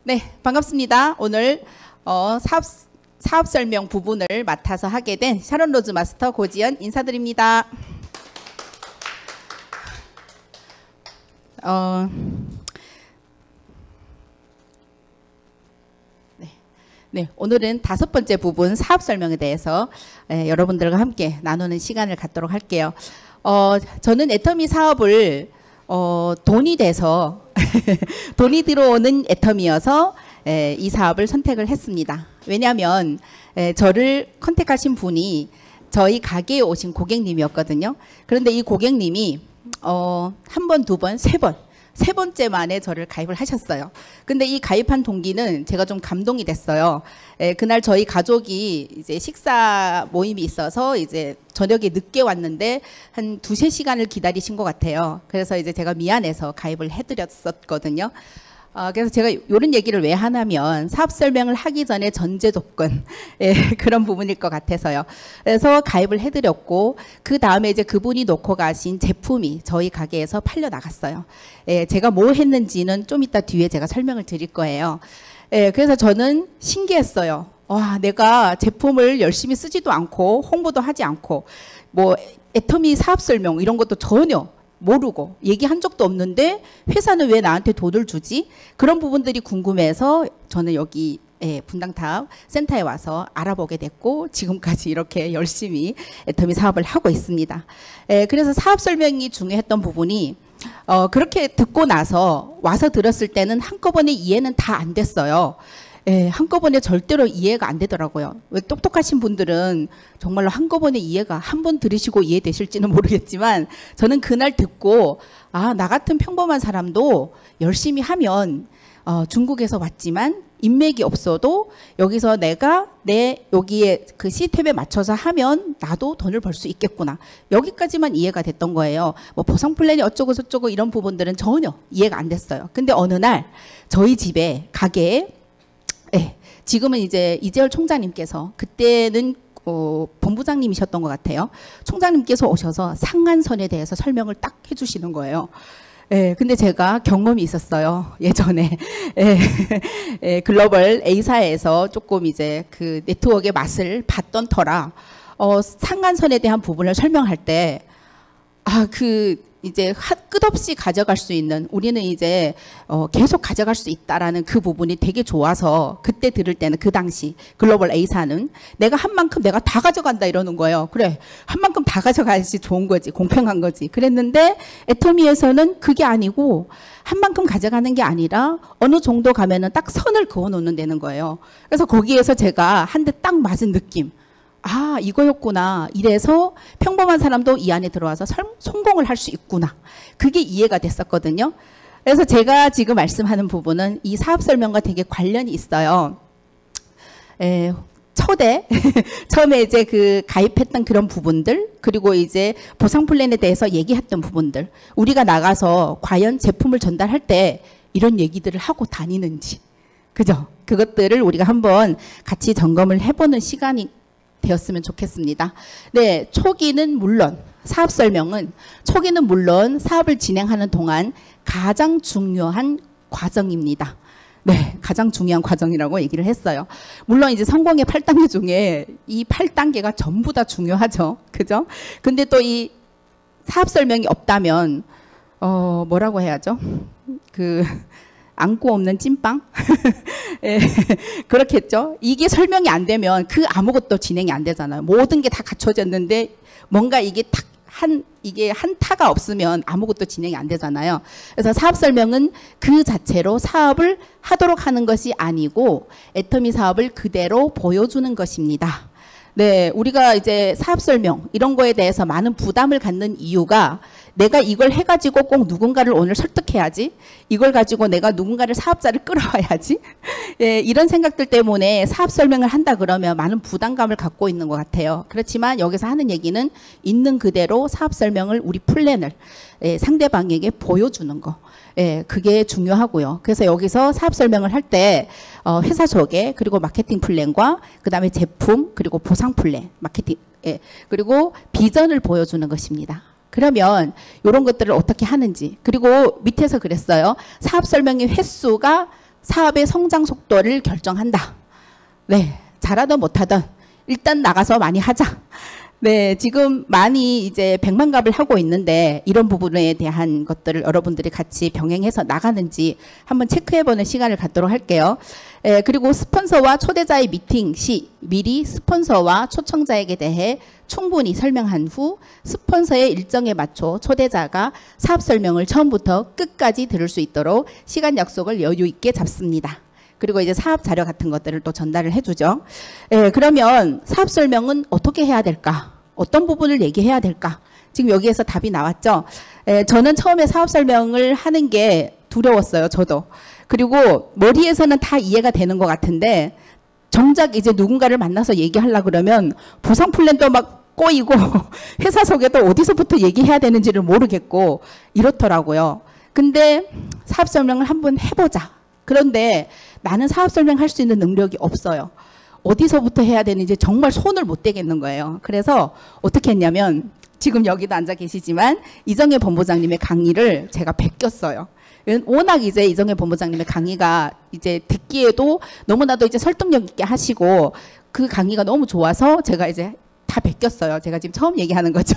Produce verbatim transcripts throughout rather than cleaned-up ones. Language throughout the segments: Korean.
네, 반갑습니다. 오늘 어, 사업, 사업 설명 부분을 맡아서 하게 된 샤론 로즈 마스터 고지연 인사드립니다. 어, 네, 네, 오늘은 다섯 번째 부분 사업 설명에 대해서 에, 여러분들과 함께 나누는 시간을 갖도록 할게요. 어, 저는 애터미 사업을 어, 돈이 돼서 돈이 들어오는 애터미여서 에, 이 사업을 선택을 했습니다. 왜냐하면 에, 저를 컨택하신 분이 저희 가게에 오신 고객님이었거든요. 그런데 이 고객님이 어, 한 번, 두 번, 세 번, 세 번째 만에 저를 가입을 하셨어요. 근데 이 가입한 동기는 제가 좀 감동이 됐어요. 에, 그날 저희 가족이 이제 식사 모임이 있어서 이제 저녁에 늦게 왔는데 한 두세 시간을 기다리신 것 같아요. 그래서 이제 제가 미안해서 가입을 해드렸었거든요. 어, 그래서 제가 이런 얘기를 왜 하냐면 사업 설명을 하기 전에 전제 조건 예, 그런 부분일 것 같아서요. 그래서 가입을 해드렸고 그 다음에 이제 그분이 놓고 가신 제품이 저희 가게에서 팔려 나갔어요. 예, 제가 뭐 했는지는 좀 이따 뒤에 제가 설명을 드릴 거예요. 예, 그래서 저는 신기했어요. 와, 내가 제품을 열심히 쓰지도 않고 홍보도 하지 않고 뭐 애터미 사업 설명 이런 것도 전혀 모르고 얘기한 적도 없는데 회사는 왜 나한테 돈을 주지? 그런 부분들이 궁금해서 저는 여기 예, 분당탑 센터에 와서 알아보게 됐고 지금까지 이렇게 열심히 애터미 사업을 하고 있습니다. 예, 그래서 사업 설명이 중요했던 부분이 어, 그렇게 듣고 나서 와서 들었을 때는 한꺼번에 이해는 다 안 됐어요. 예, 한꺼번에 절대로 이해가 안 되더라고요. 왜 똑똑하신 분들은 정말로 한꺼번에 이해가 한 번 들으시고 이해되실지는 모르겠지만 저는 그날 듣고 아, 나 같은 평범한 사람도 열심히 하면 어, 중국에서 왔지만 인맥이 없어도 여기서 내가 내 여기에 그 시스템에 맞춰서 하면 나도 돈을 벌 수 있겠구나. 여기까지만 이해가 됐던 거예요. 뭐 보상 플랜이 어쩌고 저쩌고 이런 부분들은 전혀 이해가 안 됐어요. 근데 어느 날 저희 집에 가게에 네, 지금은 이제 이재열 총장님께서 그때는 어, 본부장님이셨던 것 같아요. 총장님께서 오셔서 상한선에 대해서 설명을 딱 해주시는 거예요. 예, 근데 제가 경험이 있었어요. 예전에 예, 예, 글로벌 A사에서 조금 이제 그 네트워크의 맛을 봤던 터라 어, 상한선에 대한 부분을 설명할 때 아, 그 이제 끝없이 가져갈 수 있는 우리는 이제 어 계속 가져갈 수 있다라는 그 부분이 되게 좋아서 그때 들을 때는 그 당시 글로벌 A사는 내가 한 만큼 내가 다 가져간다 이러는 거예요. 그래 한 만큼 다 가져가야지 좋은 거지 공평한 거지 그랬는데 애터미에서는 그게 아니고 한 만큼 가져가는 게 아니라 어느 정도 가면은 딱 선을 그어 놓는 되는 거예요. 그래서 거기에서 제가 한 대 딱 맞은 느낌 아, 이거였구나. 이래서 평범한 사람도 이 안에 들어와서 설, 성공을 할 수 있구나. 그게 이해가 됐었거든요. 그래서 제가 지금 말씀하는 부분은 이 사업 설명과 되게 관련이 있어요. 에, 첫에 처음에 이제 그 가입했던 그런 부분들 그리고 이제 보상 플랜에 대해서 얘기했던 부분들 우리가 나가서 과연 제품을 전달할 때 이런 얘기들을 하고 다니는지 그죠? 그것들을 우리가 한번 같이 점검을 해보는 시간이 되었으면 좋겠습니다. 네, 초기는 물론 사업 설명은 초기는 물론 사업을 진행하는 동안 가장 중요한 과정입니다. 네, 가장 중요한 과정이라고 얘기를 했어요. 물론 이제 성공의 팔 단계 중에 이 팔 단계가 전부 다 중요하죠. 그죠? 근데 또 이 사업 설명이 없다면 어, 뭐라고 해야죠? 그 안고 없는 찐빵? 예, 그렇겠죠. 이게 설명이 안 되면 그 아무것도 진행이 안 되잖아요. 모든 게 다 갖춰졌는데 뭔가 이게 탁 한 이게 한타가 없으면 아무것도 진행이 안 되잖아요. 그래서 사업 설명은 그 자체로 사업을 하도록 하는 것이 아니고 애터미 사업을 그대로 보여주는 것입니다. 네, 우리가 이제 사업 설명 이런 거에 대해서 많은 부담을 갖는 이유가 내가 이걸 해가지고 꼭 누군가를 오늘 설득해야지. 이걸 가지고 내가 누군가를 사업자를 끌어와야지. 예, 이런 생각들 때문에 사업 설명을 한다 그러면 많은 부담감을 갖고 있는 것 같아요. 그렇지만 여기서 하는 얘기는 있는 그대로 사업 설명을 우리 플랜을 예, 상대방에게 보여주는 거. 예, 그게 중요하고요. 그래서 여기서 사업 설명을 할 때 어, 회사 소개 그리고 마케팅 플랜과 그 다음에 제품 그리고 보상 플랜 마케팅 예, 그리고 비전을 보여주는 것입니다. 그러면 이런 것들을 어떻게 하는지 그리고 밑에서 그랬어요. 사업 설명의 횟수가 사업의 성장 속도를 결정한다. 네, 잘하든 못하든 일단 나가서 많이 하자. 네, 지금 많이 이제 백만갑을 하고 있는데 이런 부분에 대한 것들을 여러분들이 같이 병행해서 나가는지 한번 체크해보는 시간을 갖도록 할게요. 예, 그리고 스폰서와 초대자의 미팅 시 미리 스폰서와 초청자에게 대해 충분히 설명한 후 스폰서의 일정에 맞춰 초대자가 사업 설명을 처음부터 끝까지 들을 수 있도록 시간 약속을 여유 있게 잡습니다. 그리고 이제 사업 자료 같은 것들을 또 전달을 해주죠. 예, 그러면 사업 설명은 어떻게 해야 될까? 어떤 부분을 얘기해야 될까? 지금 여기에서 답이 나왔죠. 예, 저는 처음에 사업 설명을 하는 게 두려웠어요. 저도. 그리고 머리에서는 다 이해가 되는 것 같은데 정작 이제 누군가를 만나서 얘기하려고 그러면 보상 플랜도 막 꼬이고 회사 소개도 어디서부터 얘기해야 되는지를 모르겠고 이렇더라고요. 근데 사업 설명을 한번 해보자. 그런데 나는 사업 설명할 수 있는 능력이 없어요. 어디서부터 해야 되는지 정말 손을 못 대겠는 거예요. 그래서 어떻게 했냐면 지금 여기도 앉아 계시지만 이정혜 본부장님의 강의를 제가 베꼈어요. 워낙 이제 이정혜 본부장님의 강의가 이제 듣기에도 너무나도 이제 설득력 있게 하시고 그 강의가 너무 좋아서 제가 이제 다 베꼈어요. 제가 지금 처음 얘기하는 거죠.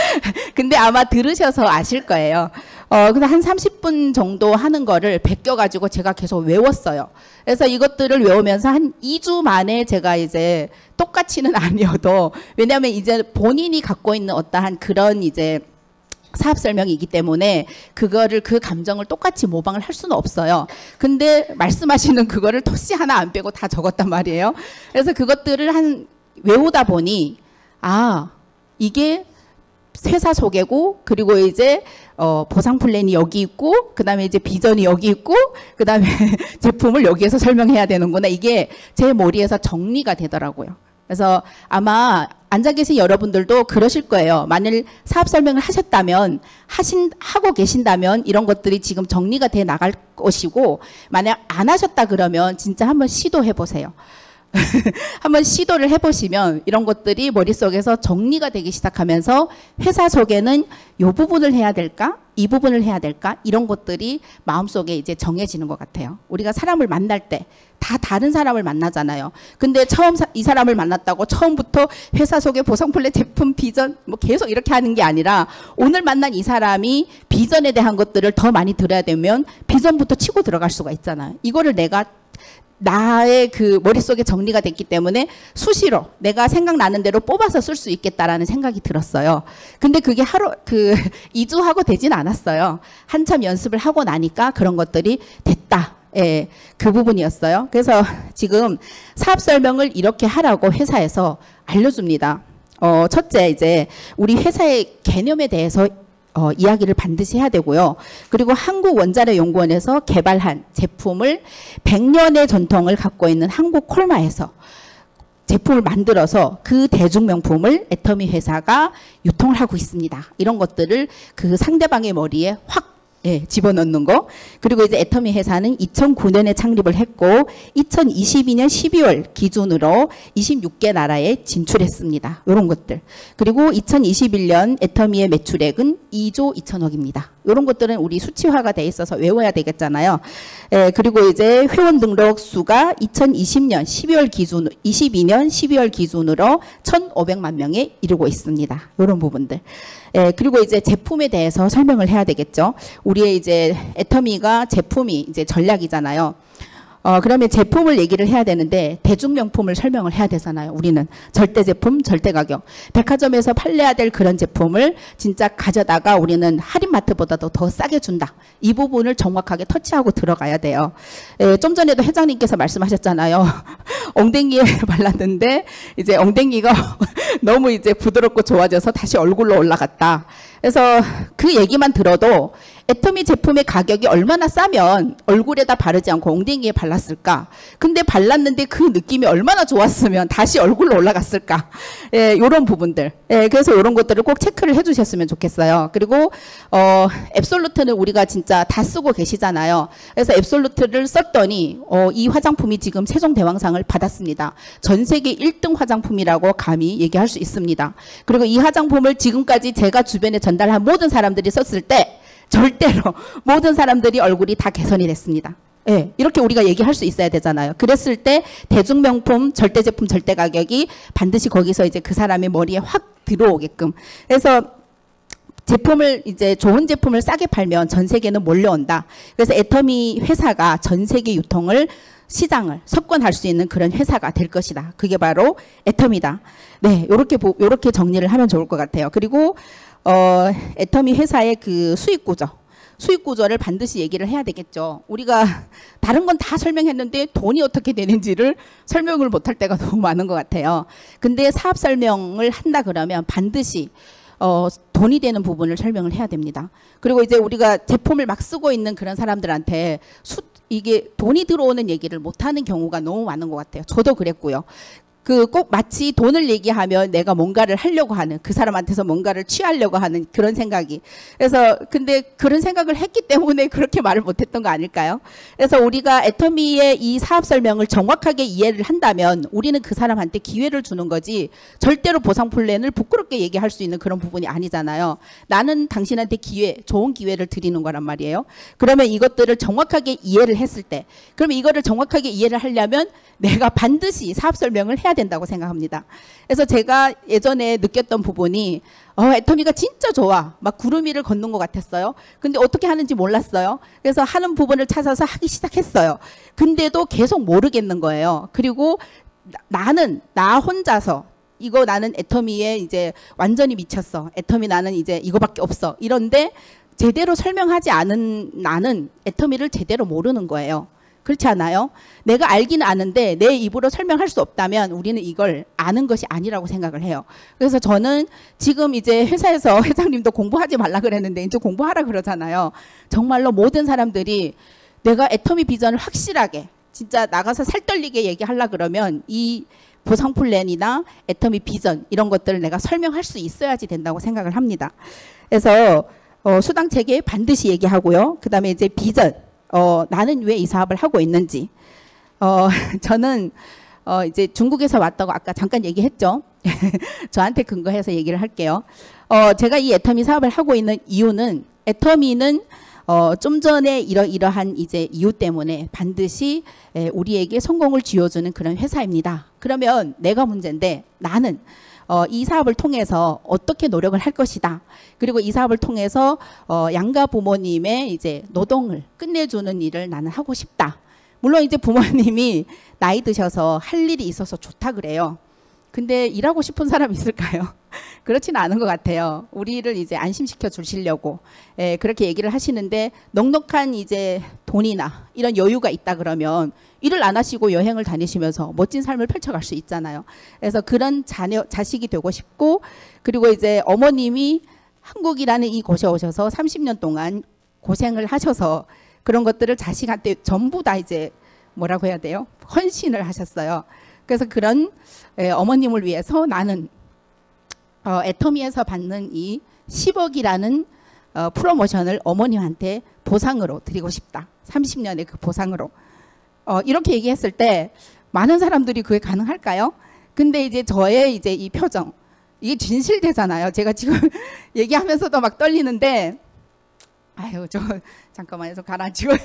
근데 아마 들으셔서 아실 거예요. 어, 그래서 한 삼십 분 정도 하는 거를 베껴가지고 제가 계속 외웠어요. 그래서 이것들을 외우면서 한 이 주 만에 제가 이제 똑같이는 아니어도 왜냐하면 이제 본인이 갖고 있는 어떠한 그런 이제 사업 설명이기 때문에 그거를 그 감정을 똑같이 모방을 할 수는 없어요. 근데 말씀하시는 그거를 토시 하나 안 빼고 다 적었단 말이에요. 그래서 그것들을 한 외우다 보니 아, 이게 회사 소개고 그리고 이제 어, 보상 플랜이 여기 있고 그 다음에 이제 비전이 여기 있고 그 다음에 제품을 여기에서 설명해야 되는구나. 이게 제 머리에서 정리가 되더라고요. 그래서 아마 앉아 계신 여러분들도 그러실 거예요. 만일 사업 설명을 하셨다면 하신 하고 계신다면 이런 것들이 지금 정리가 돼 나갈 것이고 만약 안 하셨다 그러면 진짜 한번 시도해 보세요. 한번 시도를 해보시면 이런 것들이 머릿속에서 정리가 되기 시작하면서 회사 소개는 이 부분을 해야 될까? 이 부분을 해야 될까? 이런 것들이 마음속에 이제 정해지는 것 같아요. 우리가 사람을 만날 때 다 다른 사람을 만나잖아요. 근데 처음 사, 이 사람을 만났다고 처음부터 회사 소개, 보상 플랜, 제품, 비전 뭐 계속 이렇게 하는 게 아니라 오늘 만난 이 사람이 비전에 대한 것들을 더 많이 들어야 되면 비전부터 치고 들어갈 수가 있잖아요. 이거를 내가 나의 그 머릿속에 정리가 됐기 때문에 수시로 내가 생각나는 대로 뽑아서 쓸 수 있겠다라는 생각이 들었어요. 근데 그게 하루 그 이 주 하고 되진 않았어요. 한참 연습을 하고 나니까 그런 것들이 됐다. 예, 그 부분이었어요. 그래서 지금 사업 설명을 이렇게 하라고 회사에서 알려줍니다. 어, 첫째 이제 우리 회사의 개념에 대해서 어, 이야기를 반드시 해야 되고요. 그리고 한국원자력연구원에서 개발한 제품을 백 년의 전통을 갖고 있는 한국콜마에서 제품을 만들어서 그 대중명품을 애터미 회사가 유통을 하고 있습니다. 이런 것들을 그 상대방의 머리에 확 예, 집어넣는 거. 그리고 이제 애터미 회사는 이천구 년에 창립을 했고 이천이십이 년 십이월 기준으로 이십육 개 나라에 진출했습니다. 이런 것들. 그리고 이천이십일 년 애터미의 매출액은 이조 이천억입니다. 이런 것들은 우리 수치화가 돼 있어서 외워야 되겠잖아요. 예, 그리고 이제 회원 등록 수가 이천이십 년 십이월 기준, 이십이 년 십이월 기준으로 천오백만 명에 이르고 있습니다. 이런 부분들. 예, 그리고 이제 제품에 대해서 설명을 해야 되겠죠. 우리의 이제 애터미가 제품이 이제 전략이잖아요. 어, 그러면 제품을 얘기를 해야 되는데 대중명품을 설명을 해야 되잖아요. 우리는 절대 제품, 절대 가격. 백화점에서 팔려야 될 그런 제품을 진짜 가져다가 우리는 할인마트보다도 더 싸게 준다. 이 부분을 정확하게 터치하고 들어가야 돼요. 예, 좀 전에도 회장님께서 말씀하셨잖아요. 엉덩이에 발랐는데 이제 엉덩이가 너무 이제 부드럽고 좋아져서 다시 얼굴로 올라갔다. 그래서 그 얘기만 들어도 애터미 제품의 가격이 얼마나 싸면 얼굴에다 바르지 않고 엉덩이에 발랐을까? 근데 발랐는데 그 느낌이 얼마나 좋았으면 다시 얼굴로 올라갔을까? 예, 이런 부분들. 예, 그래서 이런 것들을 꼭 체크를 해주셨으면 좋겠어요. 그리고 어, 앱솔루트는 우리가 진짜 다 쓰고 계시잖아요. 그래서 앱솔루트를 썼더니 어, 이 화장품이 지금 세종대왕상을 받았습니다. 전 세계 일 등 화장품이라고 감히 얘기할 수 있습니다. 그리고 이 화장품을 지금까지 제가 주변에 전달한 모든 사람들이 썼을 때 절대로 모든 사람들이 얼굴이 다 개선이 됐습니다. 예, 이렇게 우리가 얘기할 수 있어야 되잖아요. 그랬을 때 대중명품 절대제품 절대가격이 반드시 거기서 이제 그 사람의 머리에 확 들어오게끔. 그래서 제품을 이제 좋은 제품을 싸게 팔면 전 세계는 몰려온다. 그래서 애터미 회사가 전 세계 유통을 시장을 석권할 수 있는 그런 회사가 될 것이다. 그게 바로 애터미다. 네, 요렇게 요렇게 정리를 하면 좋을 것 같아요. 그리고 어 애터미 회사의 그 수익 구조. 수익 구조를 반드시 얘기를 해야 되겠죠. 우리가 다른 건 다 설명했는데 돈이 어떻게 되는지를 설명을 못할 때가 너무 많은 것 같아요. 근데 사업 설명을 한다 그러면 반드시 어, 돈이 되는 부분을 설명을 해야 됩니다. 그리고 이제 우리가 제품을 막 쓰고 있는 그런 사람들한테 수, 이게 돈이 들어오는 얘기를 못하는 경우가 너무 많은 것 같아요. 저도 그랬고요. 그 꼭 마치 돈을 얘기하면 내가 뭔가를 하려고 하는, 그 사람한테서 뭔가를 취하려고 하는 그런 생각이. 그래서 근데 그런 생각을 했기 때문에 그렇게 말을 못했던 거 아닐까요? 그래서 우리가 애터미의 이 사업 설명을 정확하게 이해를 한다면 우리는 그 사람한테 기회를 주는 거지 절대로 보상 플랜을 부끄럽게 얘기할 수 있는 그런 부분이 아니잖아요. 나는 당신한테 기회, 좋은 기회를 드리는 거란 말이에요. 그러면 이것들을 정확하게 이해를 했을 때, 그러면 이거를 정확하게 이해를 하려면 내가 반드시 사업 설명을 해야 된다고 생각합니다. 그래서 제가 예전에 느꼈던 부분이 어, 애터미가 진짜 좋아. 막 구름 위를 걷는 것 같았어요. 근데 어떻게 하는지 몰랐어요. 그래서 하는 부분을 찾아서 하기 시작했어요. 근데도 계속 모르겠는 거예요. 그리고 나, 나는 나 혼자서 이거 나는 애터미에 이제 완전히 미쳤어. 애터미 나는 이제 이거밖에 없어. 이런데 제대로 설명하지 않은 나는 애터미를 제대로 모르는 거예요. 그렇지 않아요? 내가 알기는 아는데 내 입으로 설명할 수 없다면 우리는 이걸 아는 것이 아니라고 생각을 해요. 그래서 저는 지금 이제 회사에서 회장님도 공부하지 말라 그랬는데 이제 공부하라 그러잖아요. 정말로 모든 사람들이 내가 애터미 비전을 확실하게 진짜 나가서 살떨리게 얘기하려 그러면 이 보상 플랜이나 애터미 비전 이런 것들을 내가 설명할 수 있어야지 된다고 생각을 합니다. 그래서 어, 수당 체계 반드시 얘기하고요. 그 다음에 이제 비전. 어, 나는 왜 이 사업을 하고 있는지. 어, 저는 어, 이제 중국에서 왔다고 아까 잠깐 얘기했죠. 저한테 근거해서 얘기를 할게요. 어, 제가 이 애터미 사업을 하고 있는 이유는 애터미는 어, 좀 전에 이러이러한 이제 이유 때문에 반드시 에, 우리에게 성공을 쥐어주는 그런 회사입니다. 그러면 내가 문제인데 나는 어, 이 사업을 통해서 어떻게 노력을 할 것이다. 그리고 이 사업을 통해서 어, 양가 부모님의 이제 노동을 끝내주는 일을 나는 하고 싶다. 물론 이제 부모님이 나이 드셔서 할 일이 있어서 좋다 그래요. 근데 일하고 싶은 사람 있을까요? 그렇지는 않은 것 같아요. 우리를 이제 안심시켜 주시려고 예, 그렇게 얘기를 하시는데 넉넉한 이제 돈이나 이런 여유가 있다 그러면 일을 안 하시고 여행을 다니시면서 멋진 삶을 펼쳐갈 수 있잖아요. 그래서 그런 자녀 자식이 되고 싶고 그리고 이제 어머님이 한국이라는 이 곳에 오셔서 삼십 년 동안 고생을 하셔서 그런 것들을 자식한테 전부 다 이제 뭐라고 해야 돼요? 헌신을 하셨어요. 그래서 그런 에, 어머님을 위해서 나는 어, 애터미에서 받는 이 십억이라는 어, 프로모션을 어머님한테 보상으로 드리고 싶다. 삼십 년의 그 보상으로. 어, 이렇게 얘기했을 때 많은 사람들이 그게 가능할까요? 근데 이제 저의 이제 이 표정, 이게 진실되잖아요. 제가 지금 얘기하면서도 막 떨리는데, 아유, 저 잠깐만요. 좀 가라앉히고요.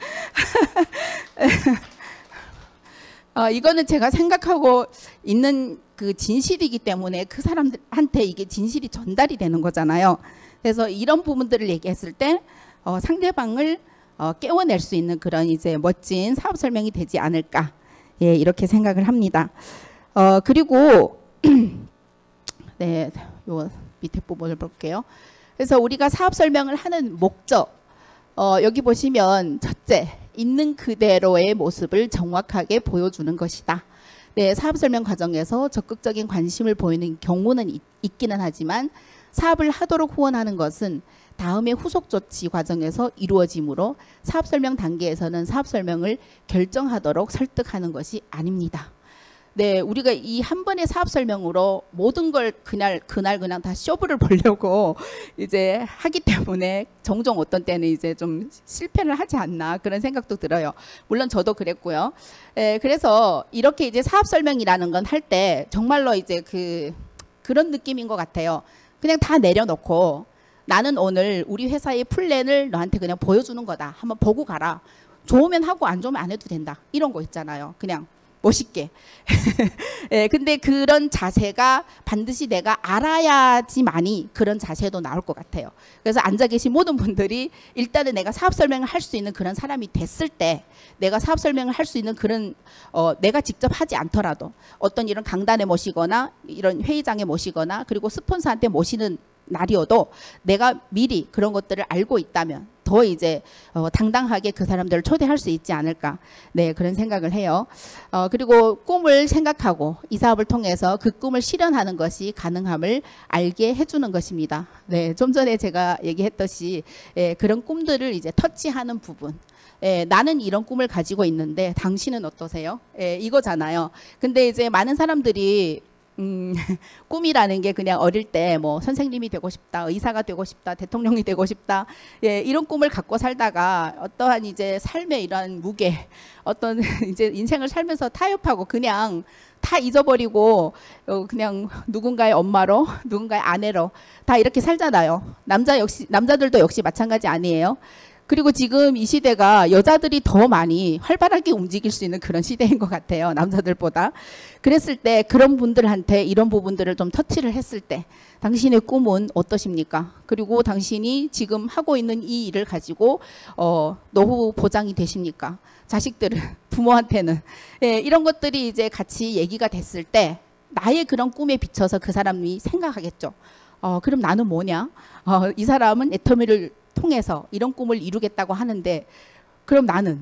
어, 이거는 제가 생각하고 있는 그 진실이기 때문에 그 사람들한테 이게 진실이 전달이 되는 거잖아요. 그래서 이런 부분들을 얘기했을 때 어, 상대방을 어, 깨워낼 수 있는 그런 이제 멋진 사업 설명이 되지 않을까. 예, 이렇게 생각을 합니다. 어, 그리고 네, 요 밑에 부분을 볼게요. 그래서 우리가 사업 설명을 하는 목적, 어, 여기 보시면 첫째, 있는 그대로의 모습을 정확하게 보여주는 것이다. 네, 사업 설명 과정에서 적극적인 관심을 보이는 경우는 있, 있기는 하지만 사업을 하도록 후원하는 것은 다음의 후속 조치 과정에서 이루어지므로 사업 설명 단계에서는 사업 설명을 결정하도록 설득하는 것이 아닙니다. 네, 우리가 이 한 번의 사업 설명으로 모든 걸 그날 그날 그냥 다 쇼부를 보려고 이제 하기 때문에 종종 어떤 때는 이제 좀 실패를 하지 않나 그런 생각도 들어요. 물론 저도 그랬고요. 예, 그래서 이렇게 이제 사업 설명이라는 건 할 때 정말로 이제 그 그런 느낌인 것 같아요. 그냥 다 내려놓고 나는 오늘 우리 회사의 플랜을 너한테 그냥 보여주는 거다. 한번 보고 가라. 좋으면 하고 안 좋으면 안 해도 된다. 이런 거 있잖아요. 그냥 멋있게. 예, 근데 그런 자세가 반드시 내가 알아야지만이 그런 자세도 나올 것 같아요. 그래서 앉아 계신 모든 분들이 일단은 내가 사업 설명을 할 수 있는 그런 사람이 됐을 때, 내가 사업 설명을 할 수 있는 그런 어, 내가 직접 하지 않더라도 어떤 이런 강단에 모시거나 이런 회의장에 모시거나 그리고 스폰서한테 모시는 날이어도 내가 미리 그런 것들을 알고 있다면 더 이제 어, 당당하게 그 사람들을 초대할 수 있지 않을까, 네, 그런 생각을 해요. 어, 그리고 꿈을 생각하고 이 사업을 통해서 그 꿈을 실현하는 것이 가능함을 알게 해주는 것입니다. 네, 좀 전에 제가 얘기했듯이 예, 그런 꿈들을 이제 터치하는 부분. 예, 나는 이런 꿈을 가지고 있는데 당신은 어떠세요? 예, 이거잖아요. 근데 이제 많은 사람들이 음, 꿈이라는 게 그냥 어릴 때 뭐 선생님이 되고 싶다, 의사가 되고 싶다, 대통령이 되고 싶다, 예, 이런 꿈을 갖고 살다가 어떠한 이제 삶의 이런 무게, 어떤 이제 인생을 살면서 타협하고 그냥 다 잊어버리고 어, 그냥 누군가의 엄마로, 누군가의 아내로 다 이렇게 살잖아요. 남자 역시, 남자들도 역시 마찬가지 아니에요? 그리고 지금 이 시대가 여자들이 더 많이 활발하게 움직일 수 있는 그런 시대인 것 같아요. 남자들보다. 그랬을 때 그런 분들한테 이런 부분들을 좀 터치를 했을 때 당신의 꿈은 어떠십니까? 그리고 당신이 지금 하고 있는 이 일을 가지고 어, 노후 보장이 되십니까? 자식들은, 부모한테는. 예, 이런 것들이 이제 같이 얘기가 됐을 때 나의 그런 꿈에 비춰서 그 사람이 생각하겠죠. 어, 그럼 나는 뭐냐? 어, 이 사람은 애터미를 통해서 이런 꿈을 이루겠다고 하는데 그럼 나는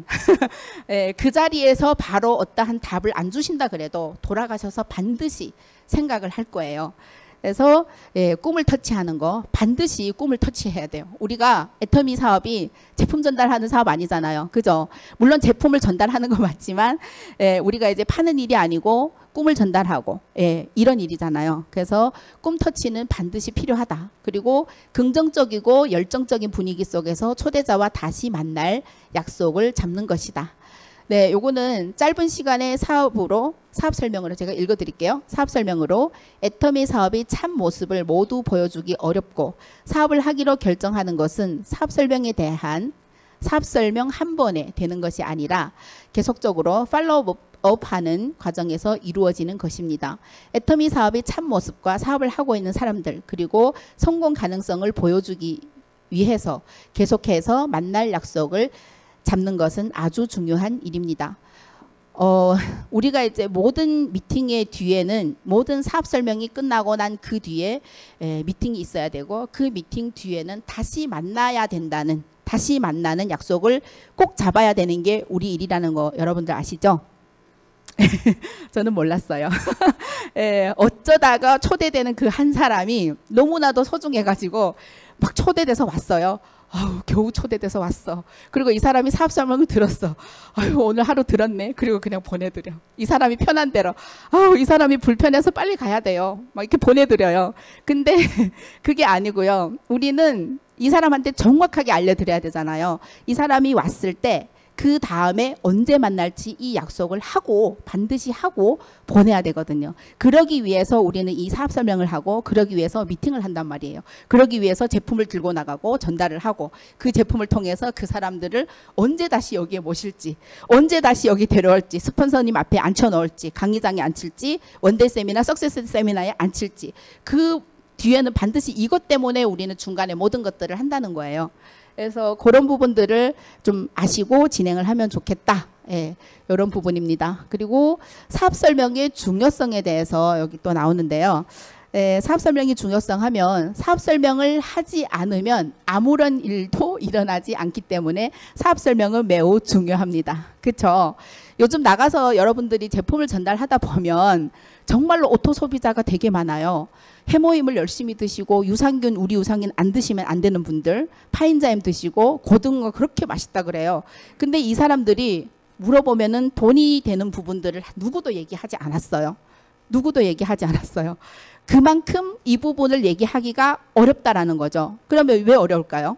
예, 그 자리에서 바로 어떠한 답을 안 주신다 그래도 돌아가셔서 반드시 생각을 할 거예요. 그래서 예, 꿈을 터치하는 거 반드시 꿈을 터치해야 돼요. 우리가 애터미 사업이 제품 전달하는 사업 아니잖아요. 그죠? 물론 제품을 전달하는 거 맞지만 예, 우리가 이제 파는 일이 아니고 꿈을 전달하고 예, 이런 일이잖아요. 그래서 꿈 터치는 반드시 필요하다. 그리고 긍정적이고 열정적인 분위기 속에서 초대자와 다시 만날 약속을 잡는 것이다. 네, 요거는 짧은 시간의 사업으로 사업 설명으로 제가 읽어드릴게요. 사업 설명으로 애터미 사업의 참 모습을 모두 보여주기 어렵고 사업을 하기로 결정하는 것은 사업 설명에 대한 사업 설명 한 번에 되는 것이 아니라 계속적으로 팔로우업 하는 과정에서 이루어지는 것입니다. 애터미 사업의 참 모습과 사업을 하고 있는 사람들 그리고 성공 가능성을 보여주기 위해서 계속해서 만날 약속을 잡는 것은 아주 중요한 일입니다. 어, 우리가 이제 모든 미팅의 뒤에는 모든 사업 설명이 끝나고 난 그 뒤에 에, 미팅이 있어야 되고 그 미팅 뒤에는 다시 만나야 된다는 다시 만나는 약속을 꼭 잡아야 되는 게 우리 일이라는 거 여러분들 아시죠? 저는 몰랐어요. 예, 어쩌다가 초대되는 그 한 사람이 너무나도 소중해가지고 막 초대돼서 왔어요. 아우, 겨우 초대돼서 왔어. 그리고 이 사람이 사업 설명을 들었어. 아유, 오늘 하루 들었네. 그리고 그냥 보내드려. 이 사람이 편한 대로. 아우, 이 사람이 불편해서 빨리 가야 돼요. 막 이렇게 보내드려요. 근데 그게 아니고요. 우리는 이 사람한테 정확하게 알려드려야 되잖아요. 이 사람이 왔을 때 그 다음에 언제 만날지 이 약속을 하고 반드시 하고 보내야 되거든요. 그러기 위해서 우리는 이 사업 설명을 하고 그러기 위해서 미팅을 한단 말이에요. 그러기 위해서 제품을 들고 나가고 전달을 하고 그 제품을 통해서 그 사람들을 언제 다시 여기에 모실지 언제 다시 여기 데려올지 스폰서님 앞에 앉혀놓을지 강의장에 앉힐지 원데이 세미나 석세스 세미나에 앉힐지 그 뒤에는 반드시 이것 때문에 우리는 중간에 모든 것들을 한다는 거예요. 그래서 그런 부분들을 좀 아시고 진행을 하면 좋겠다. 예, 이런 부분입니다. 그리고 사업 설명의 중요성에 대해서 여기 또 나오는데요. 예, 사업 설명의 중요성 하면 사업 설명을 하지 않으면 아무런 일도 일어나지 않기 때문에 사업 설명은 매우 중요합니다. 그렇죠? 요즘 나가서 여러분들이 제품을 전달하다 보면 정말로 오토 소비자가 되게 많아요. 해모임을 열심히 드시고 유산균, 우리 유산균 안 드시면 안 되는 분들, 파인자임 드시고 고등어 그렇게 맛있다 그래요. 근데 이 사람들이 물어보면은 돈이 되는 부분들을 누구도 얘기하지 않았어요. 누구도 얘기하지 않았어요. 그만큼 이 부분을 얘기하기가 어렵다라는 거죠. 그러면 왜 어려울까요?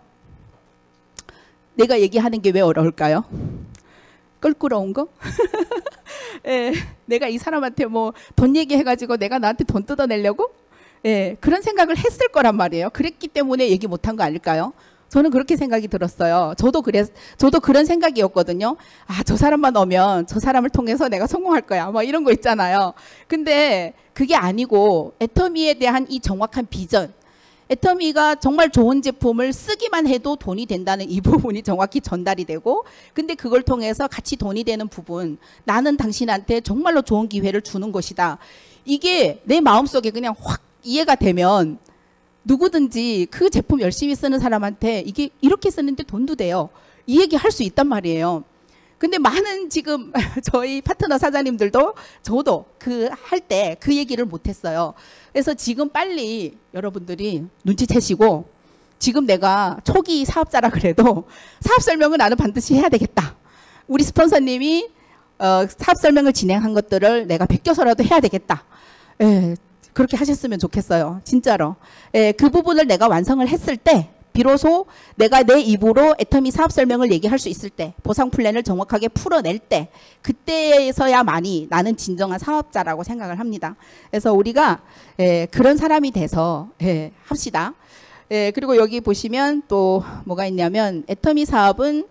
내가 얘기하는 게 왜 어려울까요? 껄끄러운 거? 예, 내가 이 사람한테 뭐 돈 얘기해가지고 내가 나한테 돈 뜯어내려고? 예, 그런 생각을 했을 거란 말이에요. 그랬기 때문에 얘기 못한 거 아닐까요? 저는 그렇게 생각이 들었어요. 저도 그래, 저도 그런 생각이었거든요. 아, 저 사람만 오면 저 사람을 통해서 내가 성공할 거야. 뭐 이런 거 있잖아요. 근데 그게 아니고 애터미에 대한 이 정확한 비전, 애터미가 정말 좋은 제품을 쓰기만 해도 돈이 된다는 이 부분이 정확히 전달이 되고, 근데 그걸 통해서 같이 돈이 되는 부분, 나는 당신한테 정말로 좋은 기회를 주는 것이다. 이게 내 마음속에 그냥 확 이해가 되면 누구든지 그 제품 열심히 쓰는 사람한테 이게 이렇게 쓰는데 돈도 돼요. 이 얘기 할 수 있단 말이에요. 근데 많은 지금 저희 파트너 사장님들도 저도 그 할 때 그 얘기를 못했어요. 그래서 지금 빨리 여러분들이 눈치채시고, 지금 내가 초기 사업자라 그래도 사업 설명은 나는 반드시 해야 되겠다. 우리 스폰서님이 어, 사업 설명을 진행한 것들을 내가 베껴서라도 해야 되겠다. 예, 그렇게 하셨으면 좋겠어요. 진짜로. 예, 그 부분을 내가 완성을 했을 때 비로소 내가 내 입으로 애터미 사업 설명을 얘기할 수 있을 때, 보상 플랜을 정확하게 풀어낼 때, 그때에서야만이 나는 진정한 사업자라고 생각을 합니다. 그래서 우리가 예, 그런 사람이 돼서 예, 합시다. 예, 그리고 여기 보시면 또 뭐가 있냐면, 애터미 사업은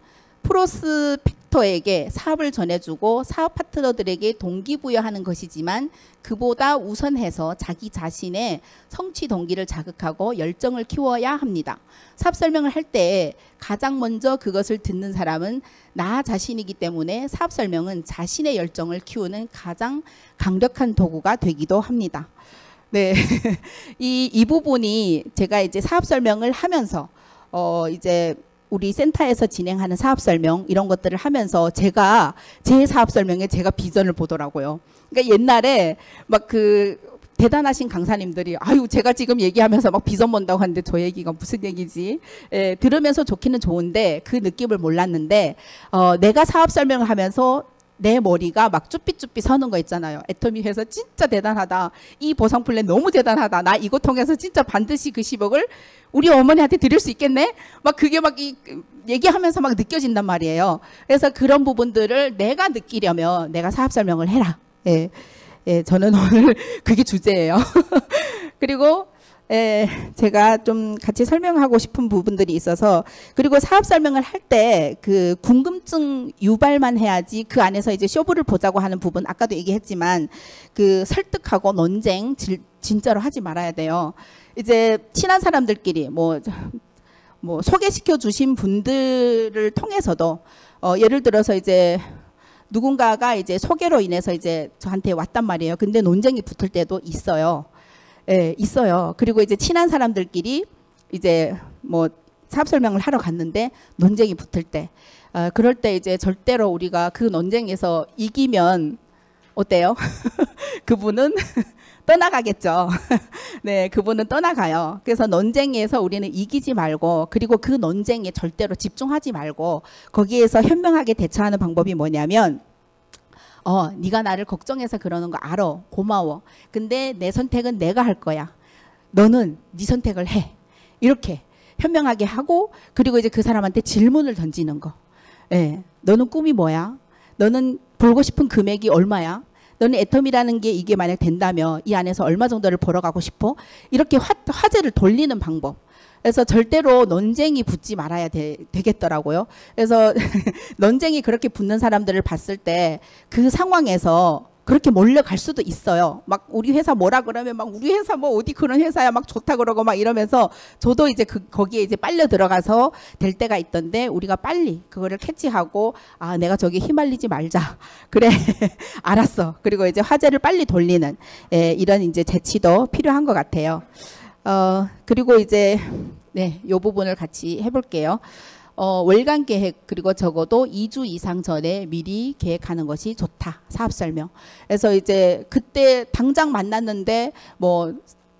프로스펙터에게 사업을 전해주고 사업 파트너들에게 동기부여하는 것이지만, 그보다 우선해서 자기 자신의 성취 동기를 자극하고 열정을 키워야 합니다. 사업 설명을 할 때 가장 먼저 그것을 듣는 사람은 나 자신이기 때문에 사업 설명은 자신의 열정을 키우는 가장 강력한 도구가 되기도 합니다. 네, 이, 이 부분이 제가 이제 사업 설명을 하면서 어 이제 우리 센터에서 진행하는 사업 설명 이런 것들을 하면서 제가 제 사업 설명에 제가 비전을 보더라고요. 그러니까 옛날에 막 그 대단하신 강사님들이 아유 제가 지금 얘기하면서 막 비전 본다고 하는데 저 얘기가 무슨 얘기지? 예, 들으면서 좋기는 좋은데 그 느낌을 몰랐는데 어, 내가 사업 설명을 하면서 내 머리가 막 쭈삣쭈삣 서는 거 있잖아요. 애터미 회사 진짜 대단하다. 이 보상 플랜 너무 대단하다. 나 이거 통해서 진짜 반드시 그 십억을 우리 어머니한테 드릴 수 있겠네? 막 그게 막 이, 얘기하면서 막 느껴진단 말이에요. 그래서 그런 부분들을 내가 느끼려면 내가 사업 설명을 해라. 예, 예, 저는 오늘 그게 주제예요. 그리고 예, 제가 좀 같이 설명하고 싶은 부분들이 있어서, 그리고 사업 설명을 할 때 그 궁금증 유발만 해야지 그 안에서 이제 쇼부를 보자고 하는 부분, 아까도 얘기했지만 그 설득하고 논쟁 질, 진짜로 하지 말아야 돼요. 이제 친한 사람들끼리 뭐, 뭐 소개시켜 주신 분들을 통해서도 어, 예를 들어서 이제 누군가가 이제 소개로 인해서 이제 저한테 왔단 말이에요. 근데 논쟁이 붙을 때도 있어요. 예, 있어요. 그리고 이제 친한 사람들끼리 이제 뭐 사업 설명을 하러 갔는데 논쟁이 붙을 때, 어, 그럴 때 이제 절대로 우리가 그 논쟁에서 이기면 어때요? 그분은 떠나가겠죠. 네, 그분은 떠나가요. 그래서 논쟁에서 우리는 이기지 말고, 그리고 그 논쟁에 절대로 집중하지 말고 거기에서 현명하게 대처하는 방법이 뭐냐면, 어, 네가 나를 걱정해서 그러는 거 알아. 고마워. 근데 내 선택은 내가 할 거야. 너는 네 선택을 해. 이렇게 현명하게 하고, 그리고 이제 그 사람한테 질문을 던지는 거. 예, 너는 꿈이 뭐야? 너는 벌고 싶은 금액이 얼마야? 너는 애터미라는 게 이게 만약 된다면 이 안에서 얼마 정도를 벌어가고 싶어? 이렇게 화, 화제를 돌리는 방법. 그래서 절대로 논쟁이 붙지 말아야 되, 되겠더라고요. 그래서 논쟁이 그렇게 붙는 사람들을 봤을 때 그 상황에서 그렇게 몰려갈 수도 있어요. 막 우리 회사 뭐라 그러면 막 우리 회사 뭐 어디 그런 회사야 막 좋다 그러고 막 이러면서 저도 이제 그 거기에 이제 빨려 들어가서 될 때가 있던데, 우리가 빨리 그거를 캐치하고 아 내가 저기 휘말리지 말자. 그래 알았어. 그리고 이제 화제를 빨리 돌리는 예, 이런 이제 재치도 필요한 것 같아요. 어 그리고 이제 네, 요 부분을 같이 해볼게요. 어, 월간 계획, 그리고 적어도 이 주 이상 전에 미리 계획하는 것이 좋다. 사업 설명. 그래서 이제 그때 당장 만났는데 뭐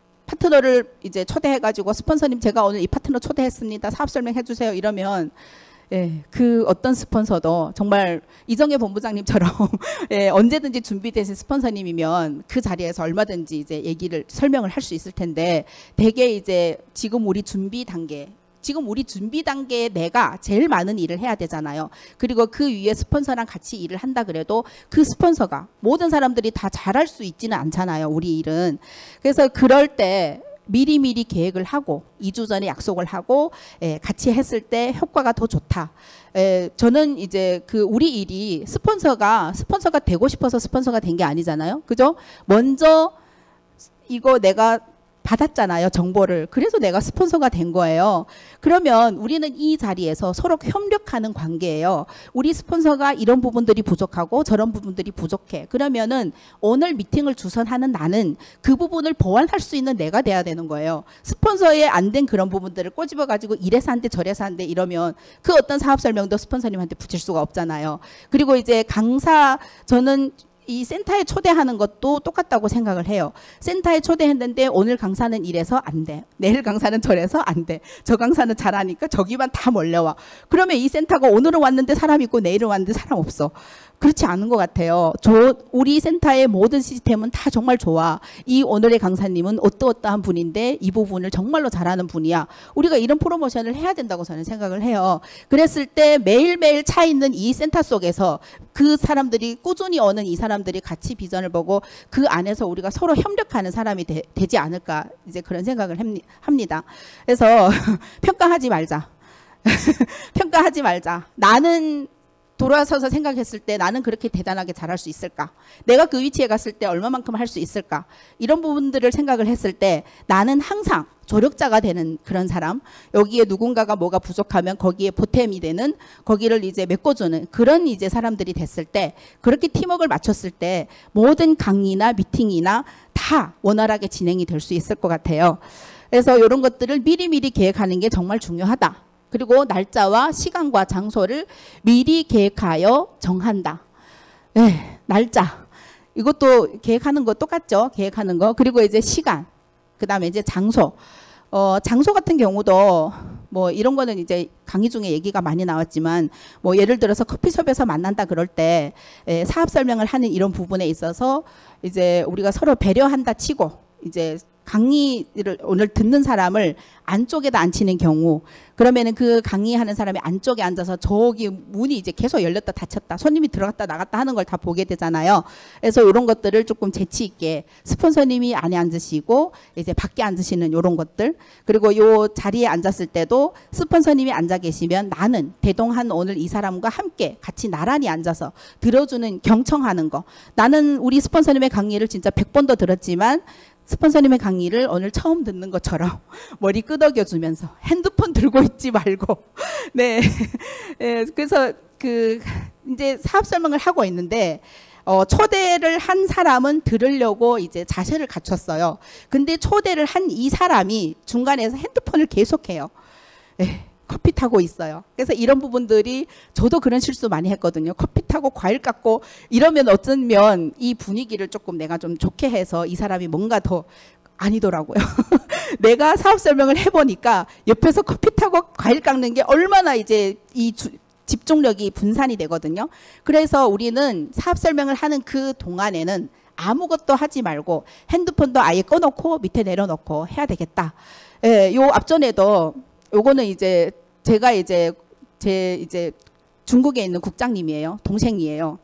파트너를 이제 초대해가지고 스폰서님 제가 오늘 이 파트너 초대했습니다. 사업 설명 해주세요. 이러면 예, 그 어떤 스폰서도 정말 이정혜 본부장님처럼 예, 언제든지 준비되신 스폰서님이면 그 자리에서 얼마든지 이제 얘기를 설명을 할 수 있을 텐데, 대개 이제 지금 우리 준비 단계, 지금 우리 준비 단계에 내가 제일 많은 일을 해야 되잖아요. 그리고 그 위에 스폰서랑 같이 일을 한다 그래도 그 스폰서가 모든 사람들이 다 잘할 수 있지는 않잖아요. 우리 일은. 그래서 그럴 때 미리미리 계획을 하고 이 주 전에 약속을 하고 예, 같이 했을 때 효과가 더 좋다. 예, 저는 이제 그 우리 일이 스폰서가 스폰서가 되고 싶어서 스폰서가 된 게 아니잖아요. 그죠? 먼저 이거 내가 받았잖아요, 정보를. 그래서 내가 스폰서가 된 거예요. 그러면 우리는 이 자리에서 서로 협력하는 관계예요. 우리 스폰서가 이런 부분들이 부족하고 저런 부분들이 부족해. 그러면은 오늘 미팅을 주선하는 나는 그 부분을 보완할 수 있는 내가 돼야 되는 거예요. 스폰서에 안 된 그런 부분들을 꼬집어 가지고 이래서 안 돼 저래서 안 돼 이러면 그 어떤 사업 설명도 스폰서님한테 붙일 수가 없잖아요. 그리고 이제 강사, 저는 이 센터에 초대하는 것도 똑같다고 생각을 해요. 센터에 초대했는데 오늘 강사는 이래서 안 돼. 내일 강사는 저래서 안 돼. 저 강사는 잘하니까 저기만 다 몰려와. 그러면 이 센터가 오늘은 왔는데 사람 있고 내일은 왔는데 사람 없어. 그렇지 않은 것 같아요. 저, 우리 센터의 모든 시스템은 다 정말 좋아. 이 오늘의 강사님은 어떠어떠한 분인데 이 부분을 정말로 잘하는 분이야. 우리가 이런 프로모션을 해야 된다고 저는 생각을 해요. 그랬을 때 매일매일 차 있는 이 센터 속에서 그 사람들이 꾸준히 오는 이 사람들이 같이 비전을 보고 그 안에서 우리가 서로 협력하는 사람이 되, 되지 않을까 이제 그런 생각을 합니다. 그래서 평가하지 말자. 평가하지 말자. 나는 돌아서서 생각했을 때 나는 그렇게 대단하게 잘할 수 있을까? 내가 그 위치에 갔을 때 얼마만큼 할 수 있을까? 이런 부분들을 생각을 했을 때 나는 항상 조력자가 되는 그런 사람, 여기에 누군가가 뭐가 부족하면 거기에 보탬이 되는, 거기를 이제 메꿔주는 그런 이제 사람들이 됐을 때, 그렇게 팀워크를 맞췄을 때 모든 강의나 미팅이나 다 원활하게 진행이 될 수 있을 것 같아요. 그래서 이런 것들을 미리미리 계획하는 게 정말 중요하다. 그리고 날짜와 시간과 장소를 미리 계획하여 정한다. 네, 날짜. 이것도 계획하는 거 똑같죠? 계획하는 거. 그리고 이제 시간. 그 다음에 이제 장소. 어, 장소 같은 경우도 뭐 이런 거는 이제 강의 중에 얘기가 많이 나왔지만 뭐 예를 들어서 커피숍에서 만난다 그럴 때 에, 사업 설명을 하는 이런 부분에 있어서 이제 우리가 서로 배려한다 치고 이제 강의를 오늘 듣는 사람을 안쪽에다 앉히는 경우, 그러면은 그 강의하는 사람이 안쪽에 앉아서 저기 문이 이제 계속 열렸다 닫혔다 손님이 들어갔다 나갔다 하는 걸 다 보게 되잖아요. 그래서 이런 것들을 조금 재치 있게 스폰서님이 안에 앉으시고 이제 밖에 앉으시는 이런 것들, 그리고 요 자리에 앉았을 때도 스폰서님이 앉아 계시면 나는 대동한 오늘 이 사람과 함께 같이 나란히 앉아서 들어주는, 경청하는 거. 나는 우리 스폰서님의 강의를 진짜 백 번도 들었지만 스폰서님의 강의를 오늘 처음 듣는 것처럼 머리 끄덕여주면서 핸드폰 들고 있지 말고 네, 네 그래서 그 이제 사업 설명을 하고 있는데 어, 초대를 한 사람은 들으려고 이제 자세를 갖췄어요. 근데 초대를 한 이 사람이 중간에서 핸드폰을 계속해요. 네. 커피 타고 있어요. 그래서 이런 부분들이 저도 그런 실수 많이 했거든요. 커피 타고 과일 깎고 이러면 어쩌면 이 분위기를 조금 내가 좀 좋게 해서 이 사람이 뭔가 더 아니더라고요. 내가 사업 설명을 해보니까 옆에서 커피 타고 과일 깎는 게 얼마나 이제 이 주, 집중력이 분산이 되거든요. 그래서 우리는 사업 설명을 하는 그 동안에는 아무것도 하지 말고 핸드폰도 아예 꺼놓고 밑에 내려놓고 해야 되겠다. 예, 요 앞전에도 요거는 이제 제가 이제 제 이제 중국에 있는 국장님이에요. 동생이에요.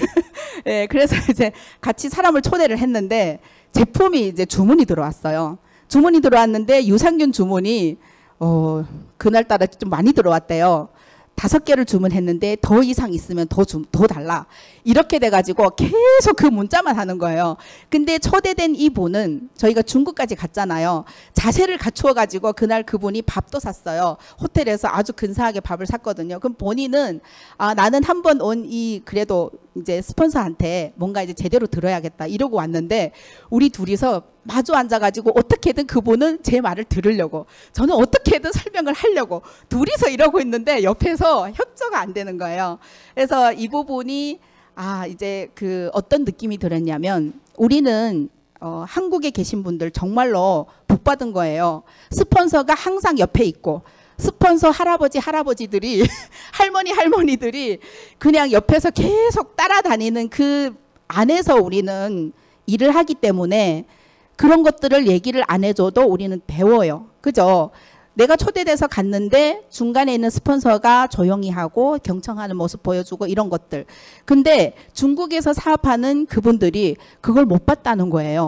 예, 그래서 이제 같이 사람을 초대를 했는데 제품이 이제 주문이 들어왔어요. 주문이 들어왔는데 유산균 주문이 어, 그날따라 좀 많이 들어왔대요. 다섯 개를 주문했는데 더 이상 있으면 더, 주, 더 달라. 이렇게 돼가지고 계속 그 문자만 하는 거예요. 근데 초대된 이분은 저희가 중국까지 갔잖아요. 자세를 갖추어가지고 그날 그분이 밥도 샀어요. 호텔에서 아주 근사하게 밥을 샀거든요. 그럼 본인은 아, 나는 한 번 온 이 그래도 이제 스폰서한테 뭔가 이제 제대로 들어야겠다 이러고 왔는데 우리 둘이서 마주 앉아가지고 어떻게든 그분은 제 말을 들으려고 저는 어떻게든 설명을 하려고 둘이서 이러고 있는데 옆에서 협조가 안 되는 거예요. 그래서 이 부분이 아 이제 그 어떤 느낌이 들었냐면 우리는 어, 한국에 계신 분들 정말로 복 받은 거예요. 스폰서가 항상 옆에 있고 스폰서 할아버지 할아버지들이 할머니 할머니들이 그냥 옆에서 계속 따라다니는 그 안에서 우리는 일을 하기 때문에 그런 것들을 얘기를 안 해줘도 우리는 배워요. 그죠? 내가 초대돼서 갔는데 중간에 있는 스폰서가 조용히 하고 경청하는 모습 보여주고 이런 것들. 근데 중국에서 사업하는 그분들이 그걸 못 봤다는 거예요.